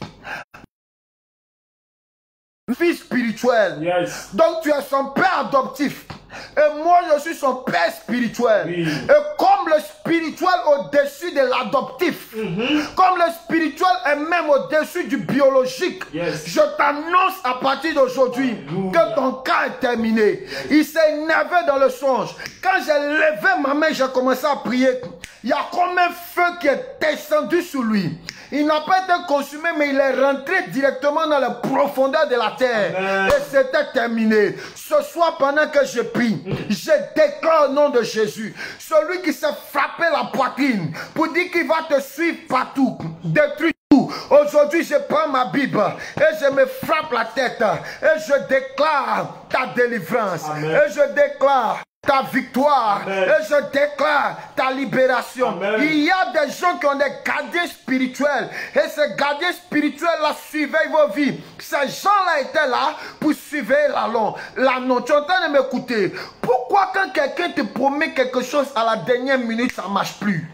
Fils spirituel. Yes. Donc tu es son père adoptif. Et moi je suis son père spirituel. Oui. Et comme le spirituel au-dessus de l'adoptif, Mm-hmm. comme le spirituel est même au-dessus du biologique, Yes. je t'annonce à partir d'aujourd'hui que ton cas est terminé. Il s'est énervé dans le songe. Quand j'ai levé ma main, j'ai commencé à prier. Il y a comme un feu qui est descendu sur lui. Il n'a pas été consumé, mais il est rentré directement dans la profondeur de la terre. Amen. Et c'était terminé. Ce soir, pendant que je prie, je déclare au nom de Jésus, celui qui s'est frappé la poitrine pour dire qu'il va te suivre partout, détruire tout. Aujourd'hui, je prends ma Bible et je me frappe la tête et je déclare ta délivrance. Amen. Et je déclare ta victoire. Amen. Et je déclare ta libération. Amen. Il y a des gens qui ont des gardiens spirituels. Et ces gardiens spirituels-là surveillent vos vies. Ces gens-là étaient là pour surveiller l'anneau. L'anneau. Tu es en train de m'écouter. Pourquoi quand quelqu'un te promet quelque chose à la dernière minute, ça ne marche plus?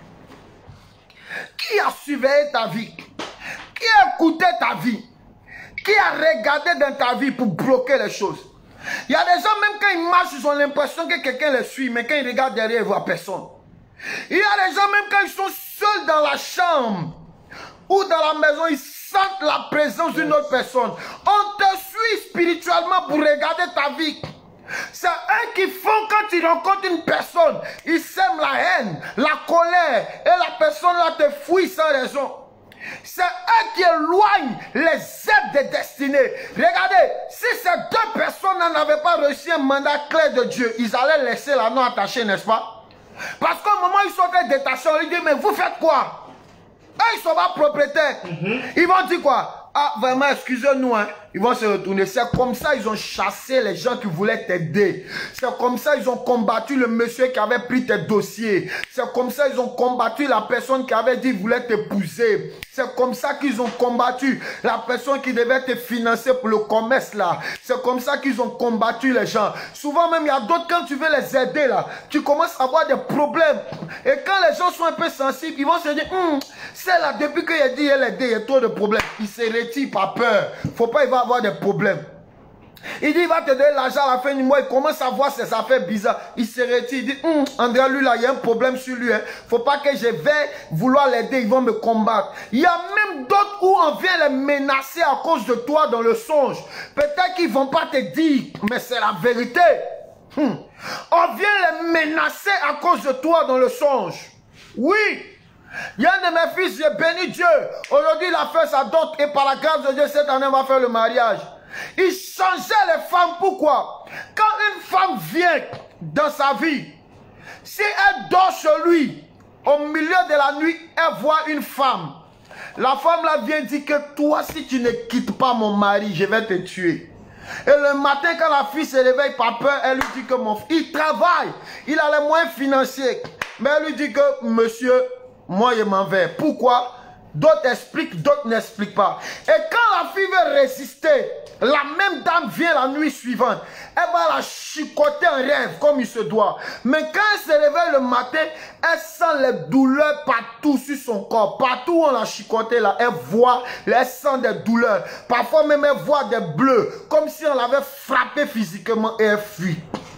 Qui a surveillé ta vie? Qui a écouté ta vie? Qui a regardé dans ta vie pour bloquer les choses? Il y a des gens, même quand ils marchent, ils ont l'impression que quelqu'un les suit, mais quand ils regardent derrière, ils ne voient personne. Il y a des gens, même quand ils sont seuls dans la chambre ou dans la maison, ils sentent la présence d'une autre personne. On te suit spirituellement pour regarder ta vie. C'est eux qui font quand ils rencontrent une personne, ils sèment la haine, la colère, et la personne là te fouille sans raison. C'est eux qui éloignent les aides de destinée. Regardez, si ces deux personnes n'avaient pas reçu un mandat clair de Dieu, ils allaient laisser l'anneau attaché, n'est-ce pas? Parce qu'au moment où ils sont détachés, on lui dit, mais vous faites quoi? Eux, ils ne sont pas propriétaires. Mm-hmm. Ils vont dire quoi? Ah, vraiment, excusez-nous, hein. Ils vont se retourner. C'est comme ça ils ont chassé les gens qui voulaient t'aider. C'est comme ça ils ont combattu le monsieur qui avait pris tes dossiers. C'est comme ça ils ont combattu la personne qui avait dit qu'il voulait t'épouser. C'est comme ça qu'ils ont combattu la personne qui devait te financer pour le commerce là. C'est comme ça qu'ils ont combattu les gens. Souvent même il y a d'autres, quand tu veux les aider là, tu commences à avoir des problèmes. Et quand les gens sont un peu sensibles, ils vont se dire, hm, c'est là depuis qu'il a dit il aider, il y a trop de problèmes. Ils se retirent par peur. Faut pas, il va avoir des problèmes. Il dit, il va te donner l'argent à la fin du mois. Il commence à voir ses affaires bizarres. Il se retire. Il dit, hm, André, lui là, il y a un problème sur lui. Hein. Faut pas que je vais vouloir l'aider. Ils vont me combattre. Il y a même d'autres où on vient les menacer à cause de toi dans le songe. Peut-être qu'ils vont pas te dire, mais c'est la vérité. Hum. On vient les menacer à cause de toi dans le songe. Oui. Il y a un de mes fils, j'ai béni Dieu. Aujourd'hui, il a fait sa dot et par la grâce de Dieu, cette année, on va faire le mariage. Il changeait les femmes. Pourquoi? Quand une femme vient dans sa vie, si elle dort chez lui, au milieu de la nuit, elle voit une femme. La femme là vient dire que toi, si tu ne quittes pas mon mari, je vais te tuer. Et le matin, quand la fille se réveille par peur, elle lui dit que mon fils, il travaille, il a les moyens financiers. Mais elle lui dit que, monsieur, moi je m'en vais. Pourquoi? D'autres expliquent, d'autres n'expliquent pas. Et quand la fille veut résister, la même dame vient la nuit suivante. Elle va la chicoter en rêve comme il se doit. Mais quand elle se réveille le matin, elle sent les douleurs partout sur son corps. Partout où on l'a chicoté là, elle voit, elle sent des douleurs. Parfois même elle voit des bleus, comme si on l'avait frappé physiquement et elle fuit.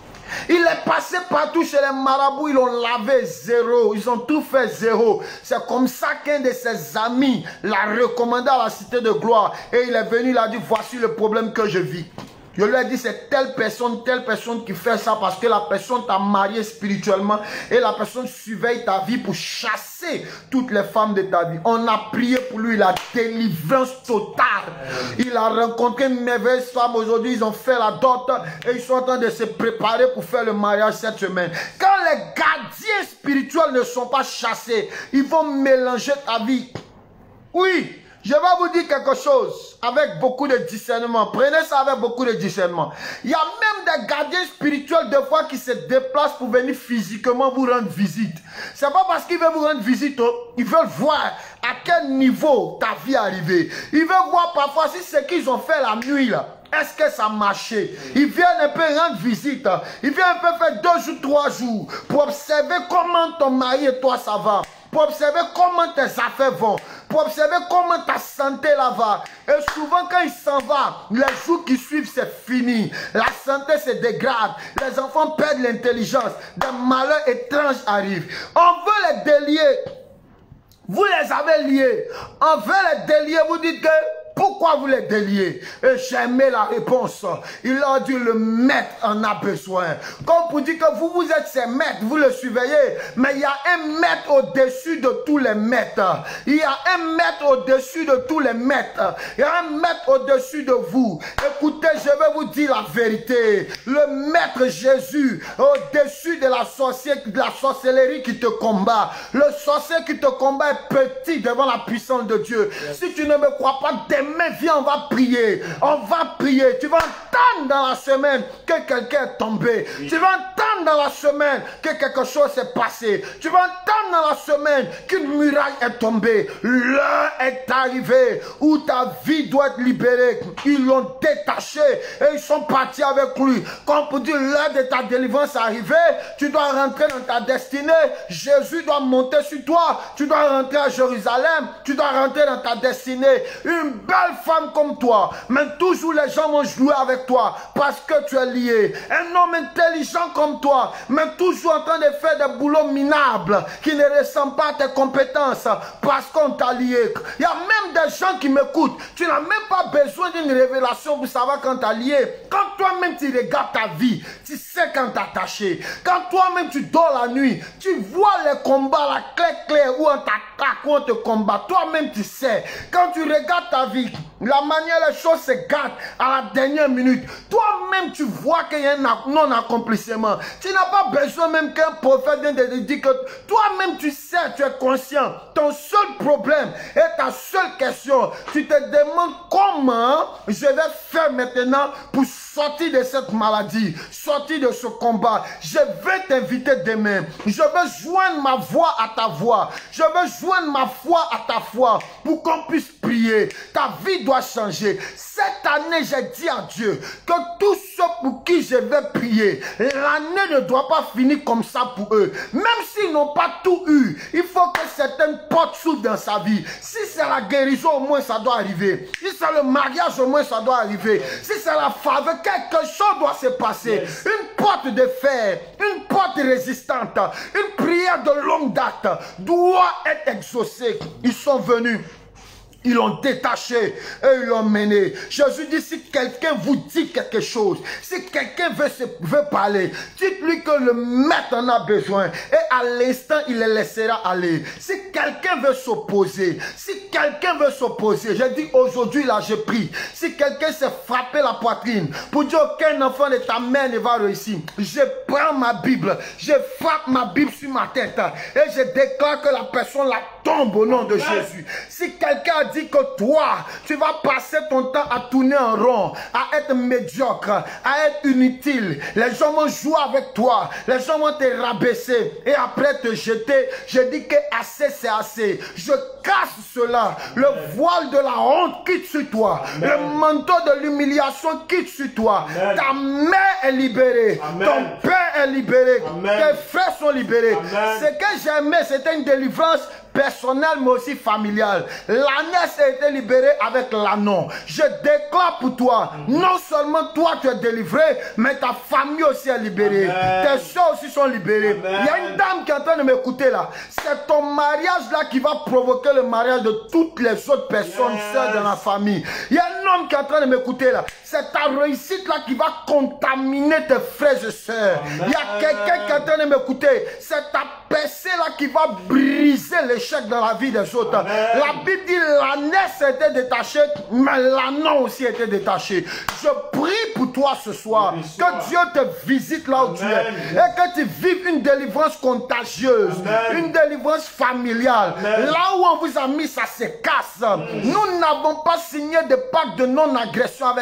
Il est passé partout chez les marabouts, ils l'ont lavé zéro, ils ont tout fait zéro. C'est comme ça qu'un de ses amis l'a recommandé à la cité de gloire. Et il est venu, il a dit, voici le problème que je vis. Je lui ai dit, c'est telle personne, telle personne qui fait ça parce que la personne t'a marié spirituellement et la personne surveille ta vie pour chasser toutes les femmes de ta vie. On a prié pour lui, la délivrance totale. Il a rencontré une merveilleuse femme aujourd'hui, ils ont fait la dot et ils sont en train de se préparer pour faire le mariage cette semaine. Quand les gardiens spirituels ne sont pas chassés, ils vont mélanger ta vie. Oui. Je vais vous dire quelque chose avec beaucoup de discernement. Prenez ça avec beaucoup de discernement. Il y a même des gardiens spirituels des fois qui se déplacent pour venir physiquement vous rendre visite. C'est pas parce qu'ils veulent vous rendre visite, oh, ils veulent voir à quel niveau ta vie est arrivée. Il veut voir parfois si ce qu'ils ont fait la nuit là, est-ce que ça marchait? Ils viennent un peu rendre visite. Ils viennent un peu faire deux ou trois jours pour observer comment ton mari et toi ça va. Pour observer comment tes affaires vont. Pour observer comment ta santé là va. Et souvent quand il s'en va, les jours qui suivent c'est fini. La santé se dégrade. Les enfants perdent l'intelligence. Des malheurs étranges arrivent. On veut les délier. Vous les avez liés. On veut les délier. Vous dites que pourquoi vous les déliez? Et j'ai aimé la réponse. Il a dit le maître en a besoin. Comme pour dire que vous, vous êtes ses maîtres, vous le surveillez. Mais il y a un maître au-dessus de tous les maîtres. Il y a un maître au-dessus de tous les maîtres. Il y a un maître au-dessus de vous. Écoutez, je vais vous dire la vérité. Le maître Jésus, au-dessus de la sorcière, de la sorcellerie qui te combat. Le sorcier qui te combat est petit devant la puissance de Dieu. Yes. Si tu ne me crois pas, demain, viens, on va prier. On va prier. Tu vas entendre dans la semaine que quelqu'un est tombé. Oui. Tu vas entendre dans la semaine que quelque chose s'est passé. Tu vas entendre dans la semaine qu'une muraille est tombée. L'heure est arrivée où ta vie doit être libérée. Ils l'ont détaché et ils sont partis avec lui. Comme pour dire l'heure de ta délivrance est arrivée, tu dois rentrer dans ta destinée. Jésus doit monter sur toi. Tu dois rentrer à Jérusalem. Tu dois rentrer dans ta destinée. Une belle femme comme toi, mais toujours les gens vont jouer avec toi parce que tu es lié. Un homme intelligent comme toi, mais toujours en train de faire des boulots minables qui ne ressemblent pas à tes compétences parce qu'on t'a lié. Il y a même des gens qui m'écoutent. Tu n'as même pas besoin d'une révélation pour savoir quand tu es lié. Quand toi-même tu regardes ta vie, tu sais quand tu es attaché. Quand toi-même tu dors la nuit, tu vois les combats, la clé claire où on t'attaque, où on te combat. Toi-même tu sais. Quand tu regardes ta vie, la manière les choses se gâtent à la dernière minute. Toi-même, tu vois qu'il y a un non-accomplissement. Tu n'as pas besoin même qu'un prophète vienne te dire que toi-même, tu sais, tu es conscient. Ton seul problème et ta seule question, tu te demandes comment je vais faire maintenant pour sortir de cette maladie, sortir de ce combat. Je vais t'inviter demain. Je vais joindre ma voix à ta voix. Je vais joindre ma foi à ta foi pour qu'on puisse prier. Ta vie doit changer. Cette année, j'ai dit à Dieu que tous ceux pour qui je vais prier, l'année ne doit pas finir comme ça pour eux. Même s'ils n'ont pas tout eu, il faut que certaines portes s'ouvrent dans sa vie. Si c'est la guérison, au moins ça doit arriver. Si c'est le mariage, au moins ça doit arriver. Si c'est la faveur, quelque chose doit se passer. Yes. Une porte de fer, une porte résistante, une prière de longue date doit être exaucée. Ils sont venus. Ils l'ont détaché et ils l'ont mené. Jésus dit, si quelqu'un vous dit quelque chose, si quelqu'un veut, se, veut parler, dites-lui que le maître en a besoin. Et à l'instant, il le laissera aller. Si quelqu'un veut s'opposer, si quelqu'un veut s'opposer, je dis aujourd'hui, là, je prie. Si quelqu'un s'est frappé la poitrine pour dire aucun enfant de ta mère ne va réussir, je prends ma Bible, je frappe ma Bible sur ma tête et je déclare que la personne la tombe au nom de Jésus. Si quelqu'un a dit que toi, tu vas passer ton temps à tourner en rond, à être médiocre, à être inutile, les gens vont jouer avec toi, les gens vont te rabaisser et après te jeter, je dis que assez c'est assez. Je casse cela. Le voile de la honte quitte sur toi. Amen. Le manteau de l'humiliation quitte sur toi. Amen. Ta mère est libérée. Amen. Ton père est libéré. Amen. Tes frères sont libérés. Amen. Ce que j'aimais, c'était une délivrance personnelle mais aussi familiale. L'ânesse a été libérée avec l'anneau. Je déclare pour toi, mm-hmm. non seulement toi tu es délivré, mais ta famille aussi est libérée. Amen. Tes soeurs aussi sont libérées. Amen. Il y a une dame qui est en train de m'écouter là. C'est ton mariage là qui va provoquer le mariage de toutes les autres personnes, yes. sœurs dans la famille. Il y a un homme qui est en train de m'écouter là. C'est ta réussite là qui va contaminer tes frères et sœurs. Amen. Il y a quelqu'un qui est en train de m'écouter. C'est ta percée là qui va briser l'échec dans la vie des autres. Amen. La Bible dit l'ânesse était détachée, mais l'anneau aussi était détaché. Je prie pour toi ce soir, que Dieu te visite là où Amen. Tu es et que tu vives une délivrance contagieuse, Amen. Une délivrance familiale. Amen. Là où on vous a mis, ça se casse. Amen. Nous n'avons pas signé de pacte de non-agression avec Satan.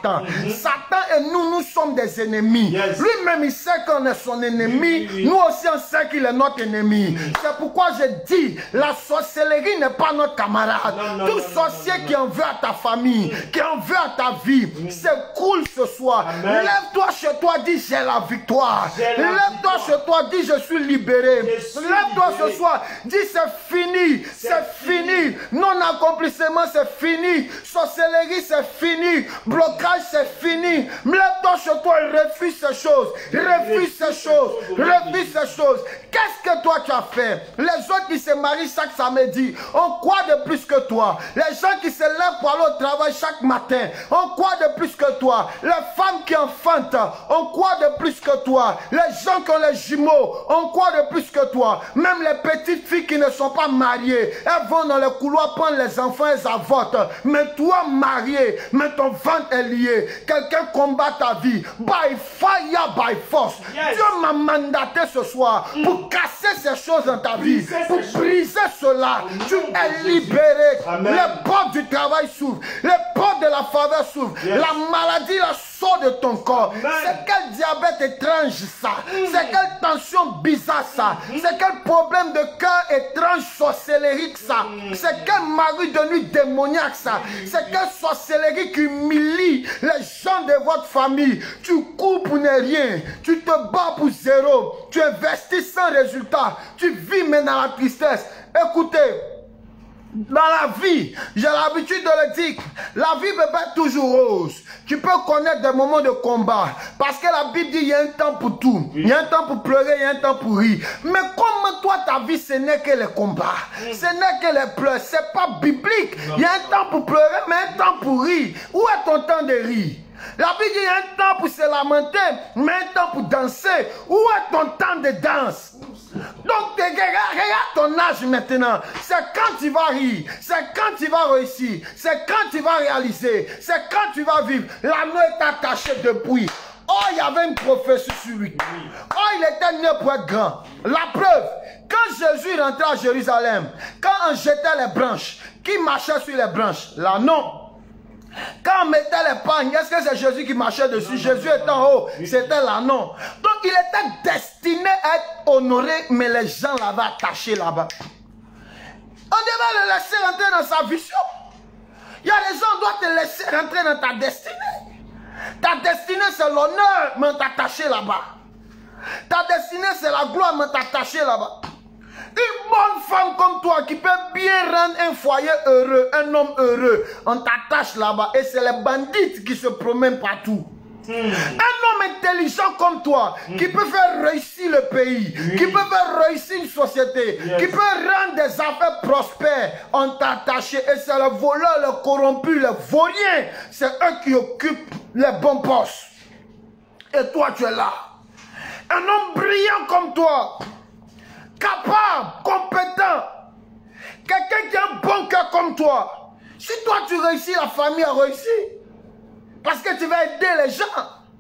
Satan. Mm-hmm. Satan et nous, nous sommes des ennemis. Yes. Lui-même, il sait qu'on est son ennemi. Oui, oui. Nous aussi, on sait qu'il est notre ennemi. Mm-hmm. C'est pourquoi je dis, la sorcellerie n'est pas notre camarade. Non, non, Tout non, sorcier non, non, qui en veut à ta famille, mm-hmm. qui en veut à ta vie, mm-hmm. c'est cool ce soir. Lève-toi chez toi, dis j'ai la victoire. Lève-toi chez toi, dis je suis libéré. Lève-toi ce soir, dis c'est fini. C'est fini. Non-accomplissement, c'est fini. Sorcellerie, c'est fini. Blocage, c'est fini. Lève-toi chez toi et refuse ces choses. Refuse ces choses. Refuse ces choses. Qu'est-ce que toi tu as fait? Les autres qui se marient chaque samedi, on croit de plus que toi. Les gens qui se lèvent pour aller au travail chaque matin, on croit de plus que toi. Les femmes qui enfantent, on croit de plus que toi. Les gens qui ont les jumeaux, on croit de plus que toi. Même les petites filles qui ne sont pas mariées, elles vont dans les couloirs prendre les enfants, elles avortent. Mais toi marié, mais ton ventre est lié. Quelqu'un combat ta vie. By fire, by force. Yes. Dieu m'a mandaté ce soir mm. pour casser ces choses dans ta vie. Briser pour briser cela. Amen. Tu es libéré. Amen. Les portes du travail s'ouvrent. Les portes de la faveur s'ouvrent. Yes. La maladie la sort de ton corps. C'est quel diabète étrange ça. Mm. C'est quelle tension bizarre ça. Mm. C'est quel problème de cœur étrange sorcellérique ça. Mm. C'est quel mari de nuit démoniaque ça. C'est quelle sorcellerie qui humilie les gens de votre famille. Tu cours pour ne rien. Tu te bats pour zéro. Tu investis sans résultat. Tu vis mais dans la tristesse. Écoutez, dans la vie, j'ai l'habitude de le dire, la vie ne peut pas être toujours rose. Tu peux connaître des moments de combat. Parce que la Bible dit il y a un temps pour tout. Il y a un temps pour pleurer, il y a un temps pour rire. Mais comme toi, ta vie, ce n'est que les combats. Ce n'est que les pleurs. Ce n'est pas biblique. Il y a un temps pour pleurer, mais un temps pour rire. Où est ton temps de rire? La Bible dit il y a un temps pour se lamenter, mais un temps pour danser. Où est ton temps de danse? Donc, regarde, regarde ton âge maintenant. C'est quand tu vas rire, c'est quand tu vas réussir, c'est quand tu vas réaliser, c'est quand tu vas vivre. L'anneau est attaché depuis. Oh, il y avait une prophétie sur lui. Oh, il était né pour être grand. La preuve, quand Jésus rentrait à Jérusalem, quand on jetait les branches, qui marchait sur les branches? Là, non. Quand on mettait les pagnes, est-ce que c'est Jésus qui marchait dessus? Non, Jésus non, était en haut, c'était là, non. Donc il était destiné à être honoré, mais les gens l'avaient attaché là-bas. On devait le laisser rentrer dans sa vision. Il y a des gens qui doivent te laisser rentrer dans ta destinée. Ta destinée c'est l'honneur, mais on t'a attaché là-bas. Ta destinée c'est la gloire, mais on t'a attaché là-bas. Une bonne femme comme toi qui peut bien rendre un foyer heureux, un homme heureux, on t'attache là-bas et c'est les bandits qui se promènent partout. Hmm. Un homme intelligent comme toi, hmm. qui peut faire réussir le pays, oui. qui peut faire réussir une société, yes. qui peut rendre des affaires prospères, on t'a attaché et c'est le voleur, le corrompu, le vaurien, c'est eux qui occupent les bons postes. Et toi tu es là. Un homme brillant comme toi, capable, compétent, quelqu'un qui a un bon cœur comme toi. Si toi tu réussis, la famille a réussi. Parce que tu vas aider les gens.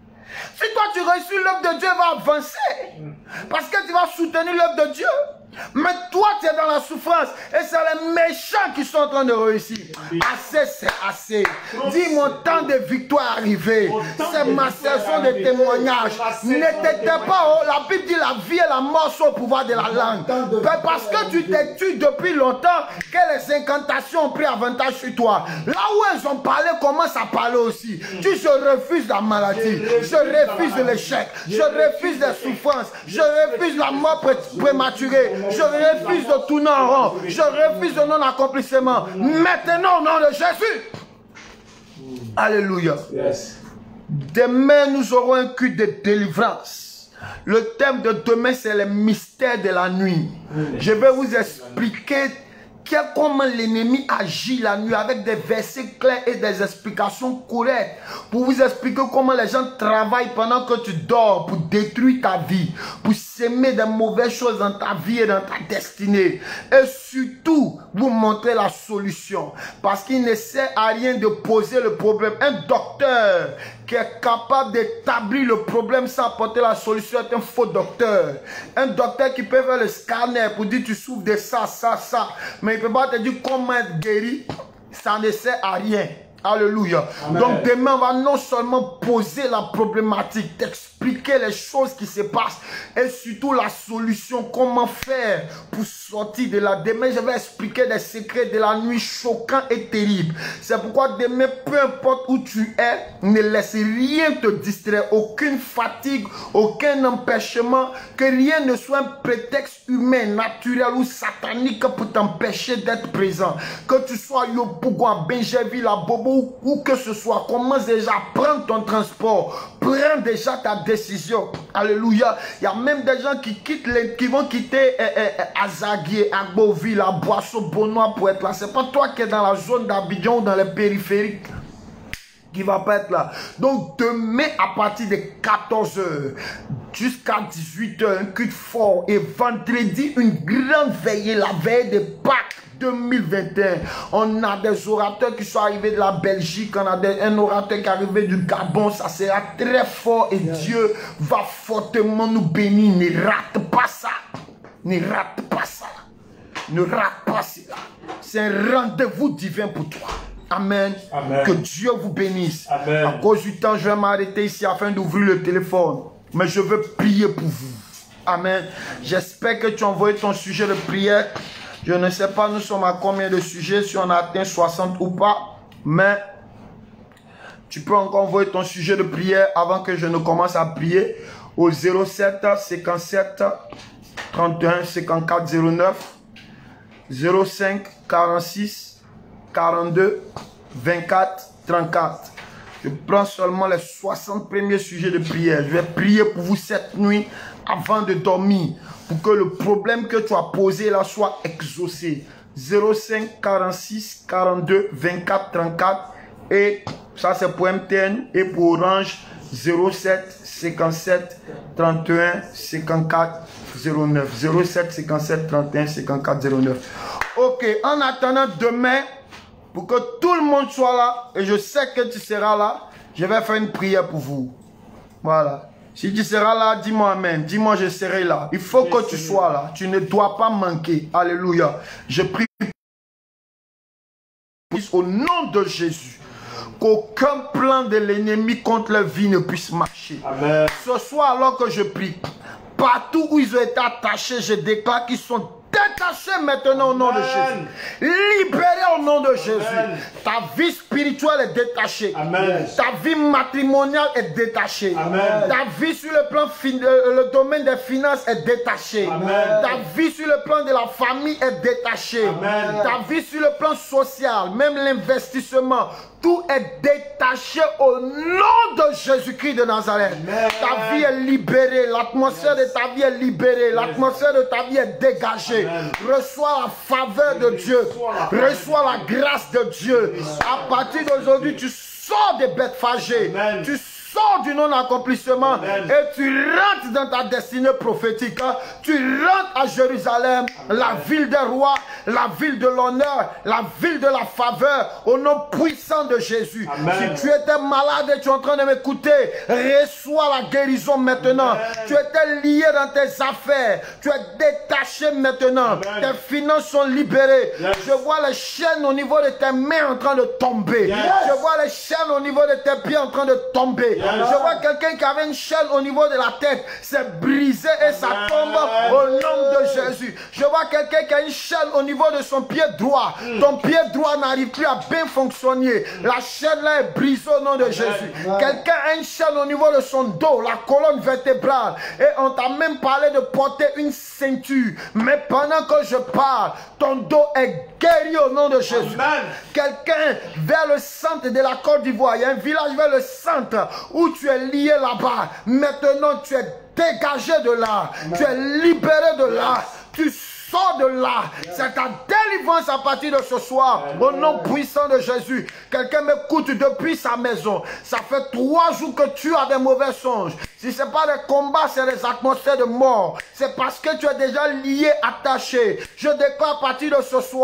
Si toi tu réussis, l'œuvre de Dieu va avancer. Parce que tu vas soutenir l'œuvre de Dieu. Mais toi tu es dans la souffrance. Et c'est les méchants qui sont en train de réussir. Assez c'est assez. Dis mon temps de victoire est arrivé. C'est ma saison de témoignage. N'était pas, la Bible dit la vie et la mort sont au pouvoir de la langue. Parce que tu t'études depuis longtemps que les incantations ont pris avantage sur toi. Là où elles ont parlé, commence à parler aussi. Tu je refuse la maladie. Je refuse l'échec. Je refuse les souffrances. Je refuse la mort prématurée. Je refuse de tourner en rond. Je refuse de non-accomplissement. Maintenant, au nom de Jésus. Alléluia. Yes. Demain, nous aurons un culte de délivrance. Le thème de demain, c'est le mystère de la nuit. Je vais vous expliquer comment l'ennemi agit la nuit avec des versets clairs et des explications correctes pour vous expliquer comment les gens travaillent pendant que tu dors pour détruire ta vie, pour s'aimer des mauvaises choses dans ta vie et dans ta destinée. Et surtout, vous montrer la solution. Parce qu'il ne sert à rien de poser le problème. Un docteur qui est capable d'établir le problème sans apporter la solution est un faux docteur. Un docteur qui peut faire le scanner pour dire tu souffres de ça, ça, ça. Mais il ne peut pas te dire comment être guéri. Ça ne sert à rien. Alléluia. Amen. Donc demain, on va non seulement poser la problématique, t'expliquer les choses qui se passent et surtout la solution, comment faire pour sortir de là. Demain, je vais expliquer des secrets de la nuit choquants et terribles. C'est pourquoi demain, peu importe où tu es, ne laisse rien te distraire, aucune fatigue, aucun empêchement, que rien ne soit un prétexte humain, naturel ou satanique pour t'empêcher d'être présent. Que tu sois Yopougon, Benjeville, à Bobo, où que ce soit, commence déjà à prendre ton transport, prends déjà ta décision. Alléluia. Il y a même des gens qui quittent les, qui vont quitter eh, eh, Azaguier, Agboville, à Boisseau, Bonois pour être là. C'est pas toi qui es dans la zone d'Abidjan ou dans les périphériques qui va pas être là. Donc demain à partir de quatorze heures jusqu'à dix-huit heures, un culte fort, et vendredi une grande veillée, la veille de Pâques deux mille vingt et un. On a des orateurs qui sont arrivés de la Belgique, on a des, un orateur qui est arrivé du Gabon. Ça sera très fort et yeah. Dieu va fortement nous bénir. Ne rate pas ça. Ne rate pas ça. Ne rate pas cela. C'est un rendez-vous divin pour toi. Amen. Amen. Que Dieu vous bénisse. Amen. À cause du temps, je vais m'arrêter ici afin d'ouvrir le téléphone. Mais je veux prier pour vous. Amen. J'espère que tu as envoyé ton sujet de prière. Je ne sais pas, nous sommes à combien de sujets, si on a atteint soixante ou pas. Mais tu peux encore envoyer ton sujet de prière avant que je ne commence à prier au zéro sept cinquante-sept trente et un cinquante-quatre zéro neuf zéro cinq quarante-six quarante-deux vingt-quatre trente-quatre. Je prends seulement les soixante premiers sujets de prière. Je vais prier pour vous cette nuit avant de dormir, pour que le problème que tu as posé là soit exaucé. zéro cinq quarante-six quarante-deux vingt-quatre trente-quatre. Et ça c'est pour M T N. Et pour Orange, zéro sept cinquante-sept trente et un cinquante-quatre zéro neuf. zéro sept cinquante-sept trente et un cinquante-quatre zéro neuf. Ok, en attendant demain, pour que tout le monde soit là, et je sais que tu seras là, je vais faire une prière pour vous. Voilà. Si tu seras là, dis-moi Amen. Dis-moi je serai là. Il faut que tu sois là. Tu ne dois pas manquer. Alléluia. Je prie au nom de Jésus qu'aucun plan de l'ennemi contre la vie ne puisse marcher. Amen. Ce soir, alors que je prie, partout où ils ont été attachés, je déclare qu'ils sont détachés maintenant au nom Amen. De Jésus. Libérés au nom de Jésus. Amen. Ta vie spirituelle est détachée. Amen. Ta vie matrimoniale est détachée. Amen. Ta vie sur le plan le domaine des finances est détachée. Amen. Ta vie sur le plan de la famille est détachée. Amen. Ta vie sur le plan social, même l'investissement, tout est détaché au nom de Jésus-Christ de Nazareth. Amen. Ta vie est libérée. L'atmosphère yes. de ta vie est libérée. L'atmosphère de ta vie est dégagée. Amen. Reçois la faveur de Dieu. Reçois la grâce de Dieu. À partir d'aujourd'hui, tu sors des bêtes fâchées. Amen. Tu sors du non-accomplissement et tu rentres dans ta destinée prophétique. Tu rentres à Jérusalem, Amen. La ville des rois, la ville de l'honneur, la ville de la faveur, au nom puissant de Jésus. Amen. Si tu étais malade et tu es en train de m'écouter, reçois la guérison maintenant. Amen. Tu étais lié dans tes affaires, tu es détaché maintenant. Amen. Tes finances sont libérées. Yes. Je vois les chaînes au niveau de tes mains en train de tomber. Yes. Je vois les chaînes au niveau de tes pieds en train de tomber. Yes. Je vois quelqu'un qui avait une chaîne au niveau de la tête, c'est brisé et ça tombe au nom de Jésus. Je vois quelqu'un qui a une chaîne au niveau de son pied droit. Ton pied droit n'arrive plus à bien fonctionner. La chaîne là est brisée au nom de Jésus. Quelqu'un a une chaîne au niveau de son dos, la colonne vertébrale. Et on t'a même parlé de porter une ceinture. Mais pendant que je parle, ton dos est guéri au nom de Jésus. Quelqu'un vers le centre de la Côte d'Ivoire, il y a un village vers le centre où tu es lié là-bas. Maintenant, tu es dégagé de là. Amen. Tu es libéré de là. Tu sors de là. Yeah. C'est ta délivrance à partir de ce soir. Amen. Au nom puissant de Jésus. Quelqu'un m'écoute depuis sa maison. Ça fait trois jours que tu as des mauvais songes. Si ce n'est pas des combats, c'est des atmosphères de mort. C'est parce que tu es déjà lié, attaché. Je déclare à partir de ce soir,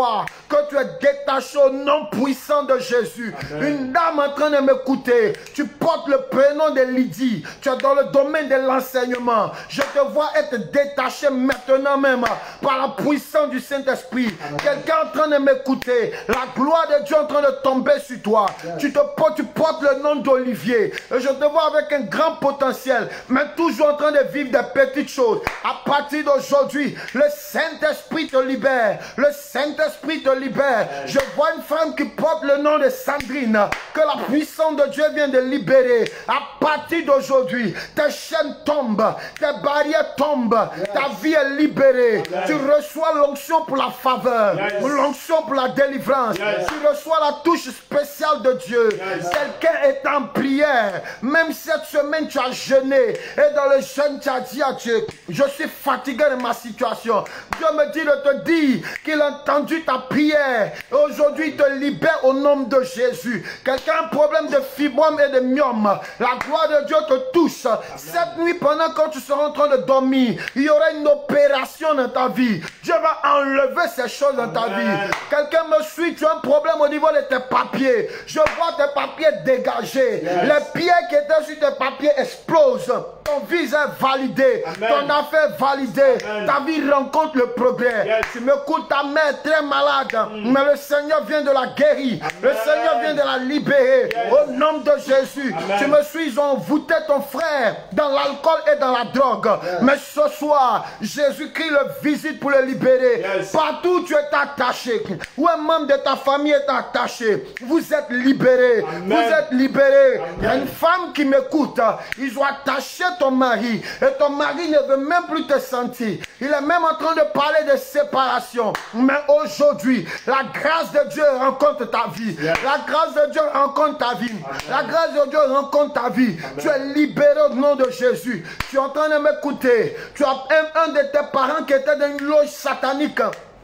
que tu es détaché au nom puissant de Jésus. Amen. Une dame en train de m'écouter, tu portes le prénom de Lydie, tu es dans le domaine de l'enseignement. Je te vois être détaché maintenant même par la puissance du Saint-Esprit. Quelqu'un en train de m'écouter, la gloire de Dieu est en train de tomber sur toi. Yes. Tu, te portes, tu portes le nom d'Olivier. Et je te vois avec un grand potentiel, mais toujours en train de vivre des petites choses. À partir d'aujourd'hui, le Saint-Esprit te libère. Le Saint-Esprit te libère. Yes. Je vois une femme qui porte le nom de Sandrine, que la puissance de Dieu vient de libérer. À partir d'aujourd'hui, tes chaînes tombent, tes barrières tombent, yes. Ta vie est libérée. Amen. Tu reçois l'onction pour la faveur, yes. L'onction pour la délivrance. Yes. Tu reçois la touche spéciale de Dieu. Yes. Quelqu'un est en prière. Même cette semaine, tu as jeûné. Et dans le jeûne, tu as dit à Dieu, je suis fatigué de ma situation. Dieu me dit de te dire qu'il a entendu ta prière. Et aujourd'hui, il te libère au nom de Jésus. Quelqu'un a un problème de fibrome et de myome. La gloire de Dieu te touche. Amen. Cette nuit, pendant que tu seras en train de dormir, il y aura une opération dans ta vie. Dieu va enlever ces choses dans ta Amen. Vie. Quelqu'un me suit, tu as un problème au niveau de tes papiers. Je vois tes papiers dégagés. Yes. Les pierres qui étaient sur tes papiers explosent. Ton visa est validé. Amen. Ton affaire est validée. Amen. Ta vie rencontre le progrès. Yes. Tu m'écoutes, ta mère est très malade. Mm. Mais le Seigneur vient de la guérir. Amen. Le Seigneur vient de la libérer. Yes. Au nom de Jésus. Amen. Tu me suis, ils ont envoûté ton frère dans l'alcool et dans la drogue. Yes. Mais ce soir, Jésus-Christ le visite pour le libérer. Yes. Partout où tu es attaché, où un membre de ta famille est attaché, vous êtes libéré. Amen. Vous êtes libéré. Amen. Il y a une femme qui m'écoute. Ils ont attaché ton mari et ton mari ne veut même plus te sentir. Il est même en train de parler de séparation. Mais aujourd'hui, la grâce de Dieu rencontre ta vie. Yes. La grâce de Dieu rencontre ta vie. Amen. La grâce de Dieu rencontre ta vie. Amen. Tu es libéré au nom de Jésus. Tu es en train de m'écouter. Tu as un, un de tes parents qui était dans une loge satanique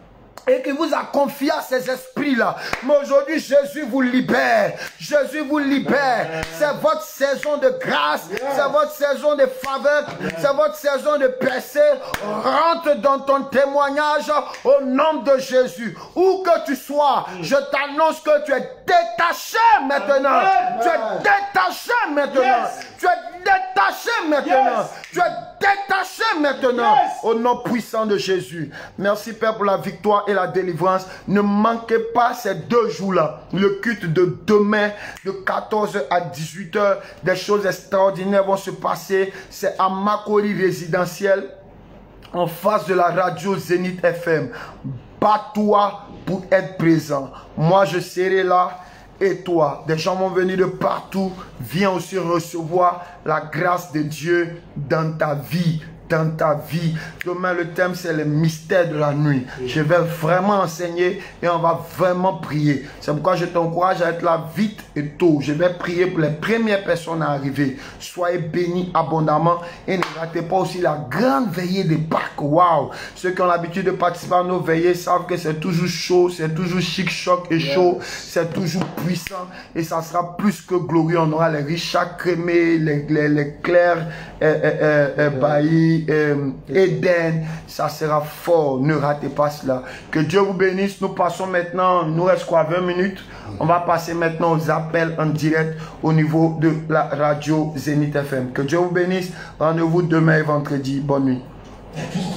et qui vous a confié à ces esprits-là. Mais aujourd'hui, Jésus vous libère. Jésus vous libère. C'est votre saison de grâce. Yeah. C'est votre saison de faveur. Yeah. C'est votre saison de percée. Rentre dans ton témoignage au nom de Jésus. Où que tu sois, mm. je t'annonce que tu es détaché maintenant. Amen. Tu es détaché maintenant. Yes. Tu es détaché maintenant. Yes. Tu es détaché maintenant. Yes. Au nom puissant de Jésus. Merci Père pour la victoire et la délivrance. Ne manquez pas ces deux jours-là. Le culte de demain de quatorze heures à dix-huit heures. Des choses extraordinaires vont se passer. C'est à Makori résidentiel, en face de la radio Zénith F M. Bats-toi pour être présent. Moi, je serai là. Et toi, des gens vont venir de partout. Viens aussi recevoir la grâce de Dieu dans ta vie. Dans ta vie. Demain, le thème, c'est le mystère de la nuit. Je vais vraiment enseigner et on va vraiment prier. C'est pourquoi je t'encourage à être là vite et tôt. Je vais prier pour les premières personnes à arriver. Soyez bénis abondamment et ne ratez pas aussi la grande veillée des Pâques. Waouh! Ceux qui ont l'habitude de participer à nos veillées savent que c'est toujours chaud, c'est toujours chic, choc et chaud. C'est toujours puissant et ça sera plus que glorieux. On aura les Richard crémés, les, les, les clairs euh, euh, euh, baillis. Euh, Eden, ça sera fort. Ne ratez pas cela. Que Dieu vous bénisse. Nous passons maintenant, il nous reste quoi, vingt minutes. On va passer maintenant aux appels en direct au niveau de la radio Zénith F M. Que Dieu vous bénisse. Rendez-vous demain et vendredi. Bonne nuit.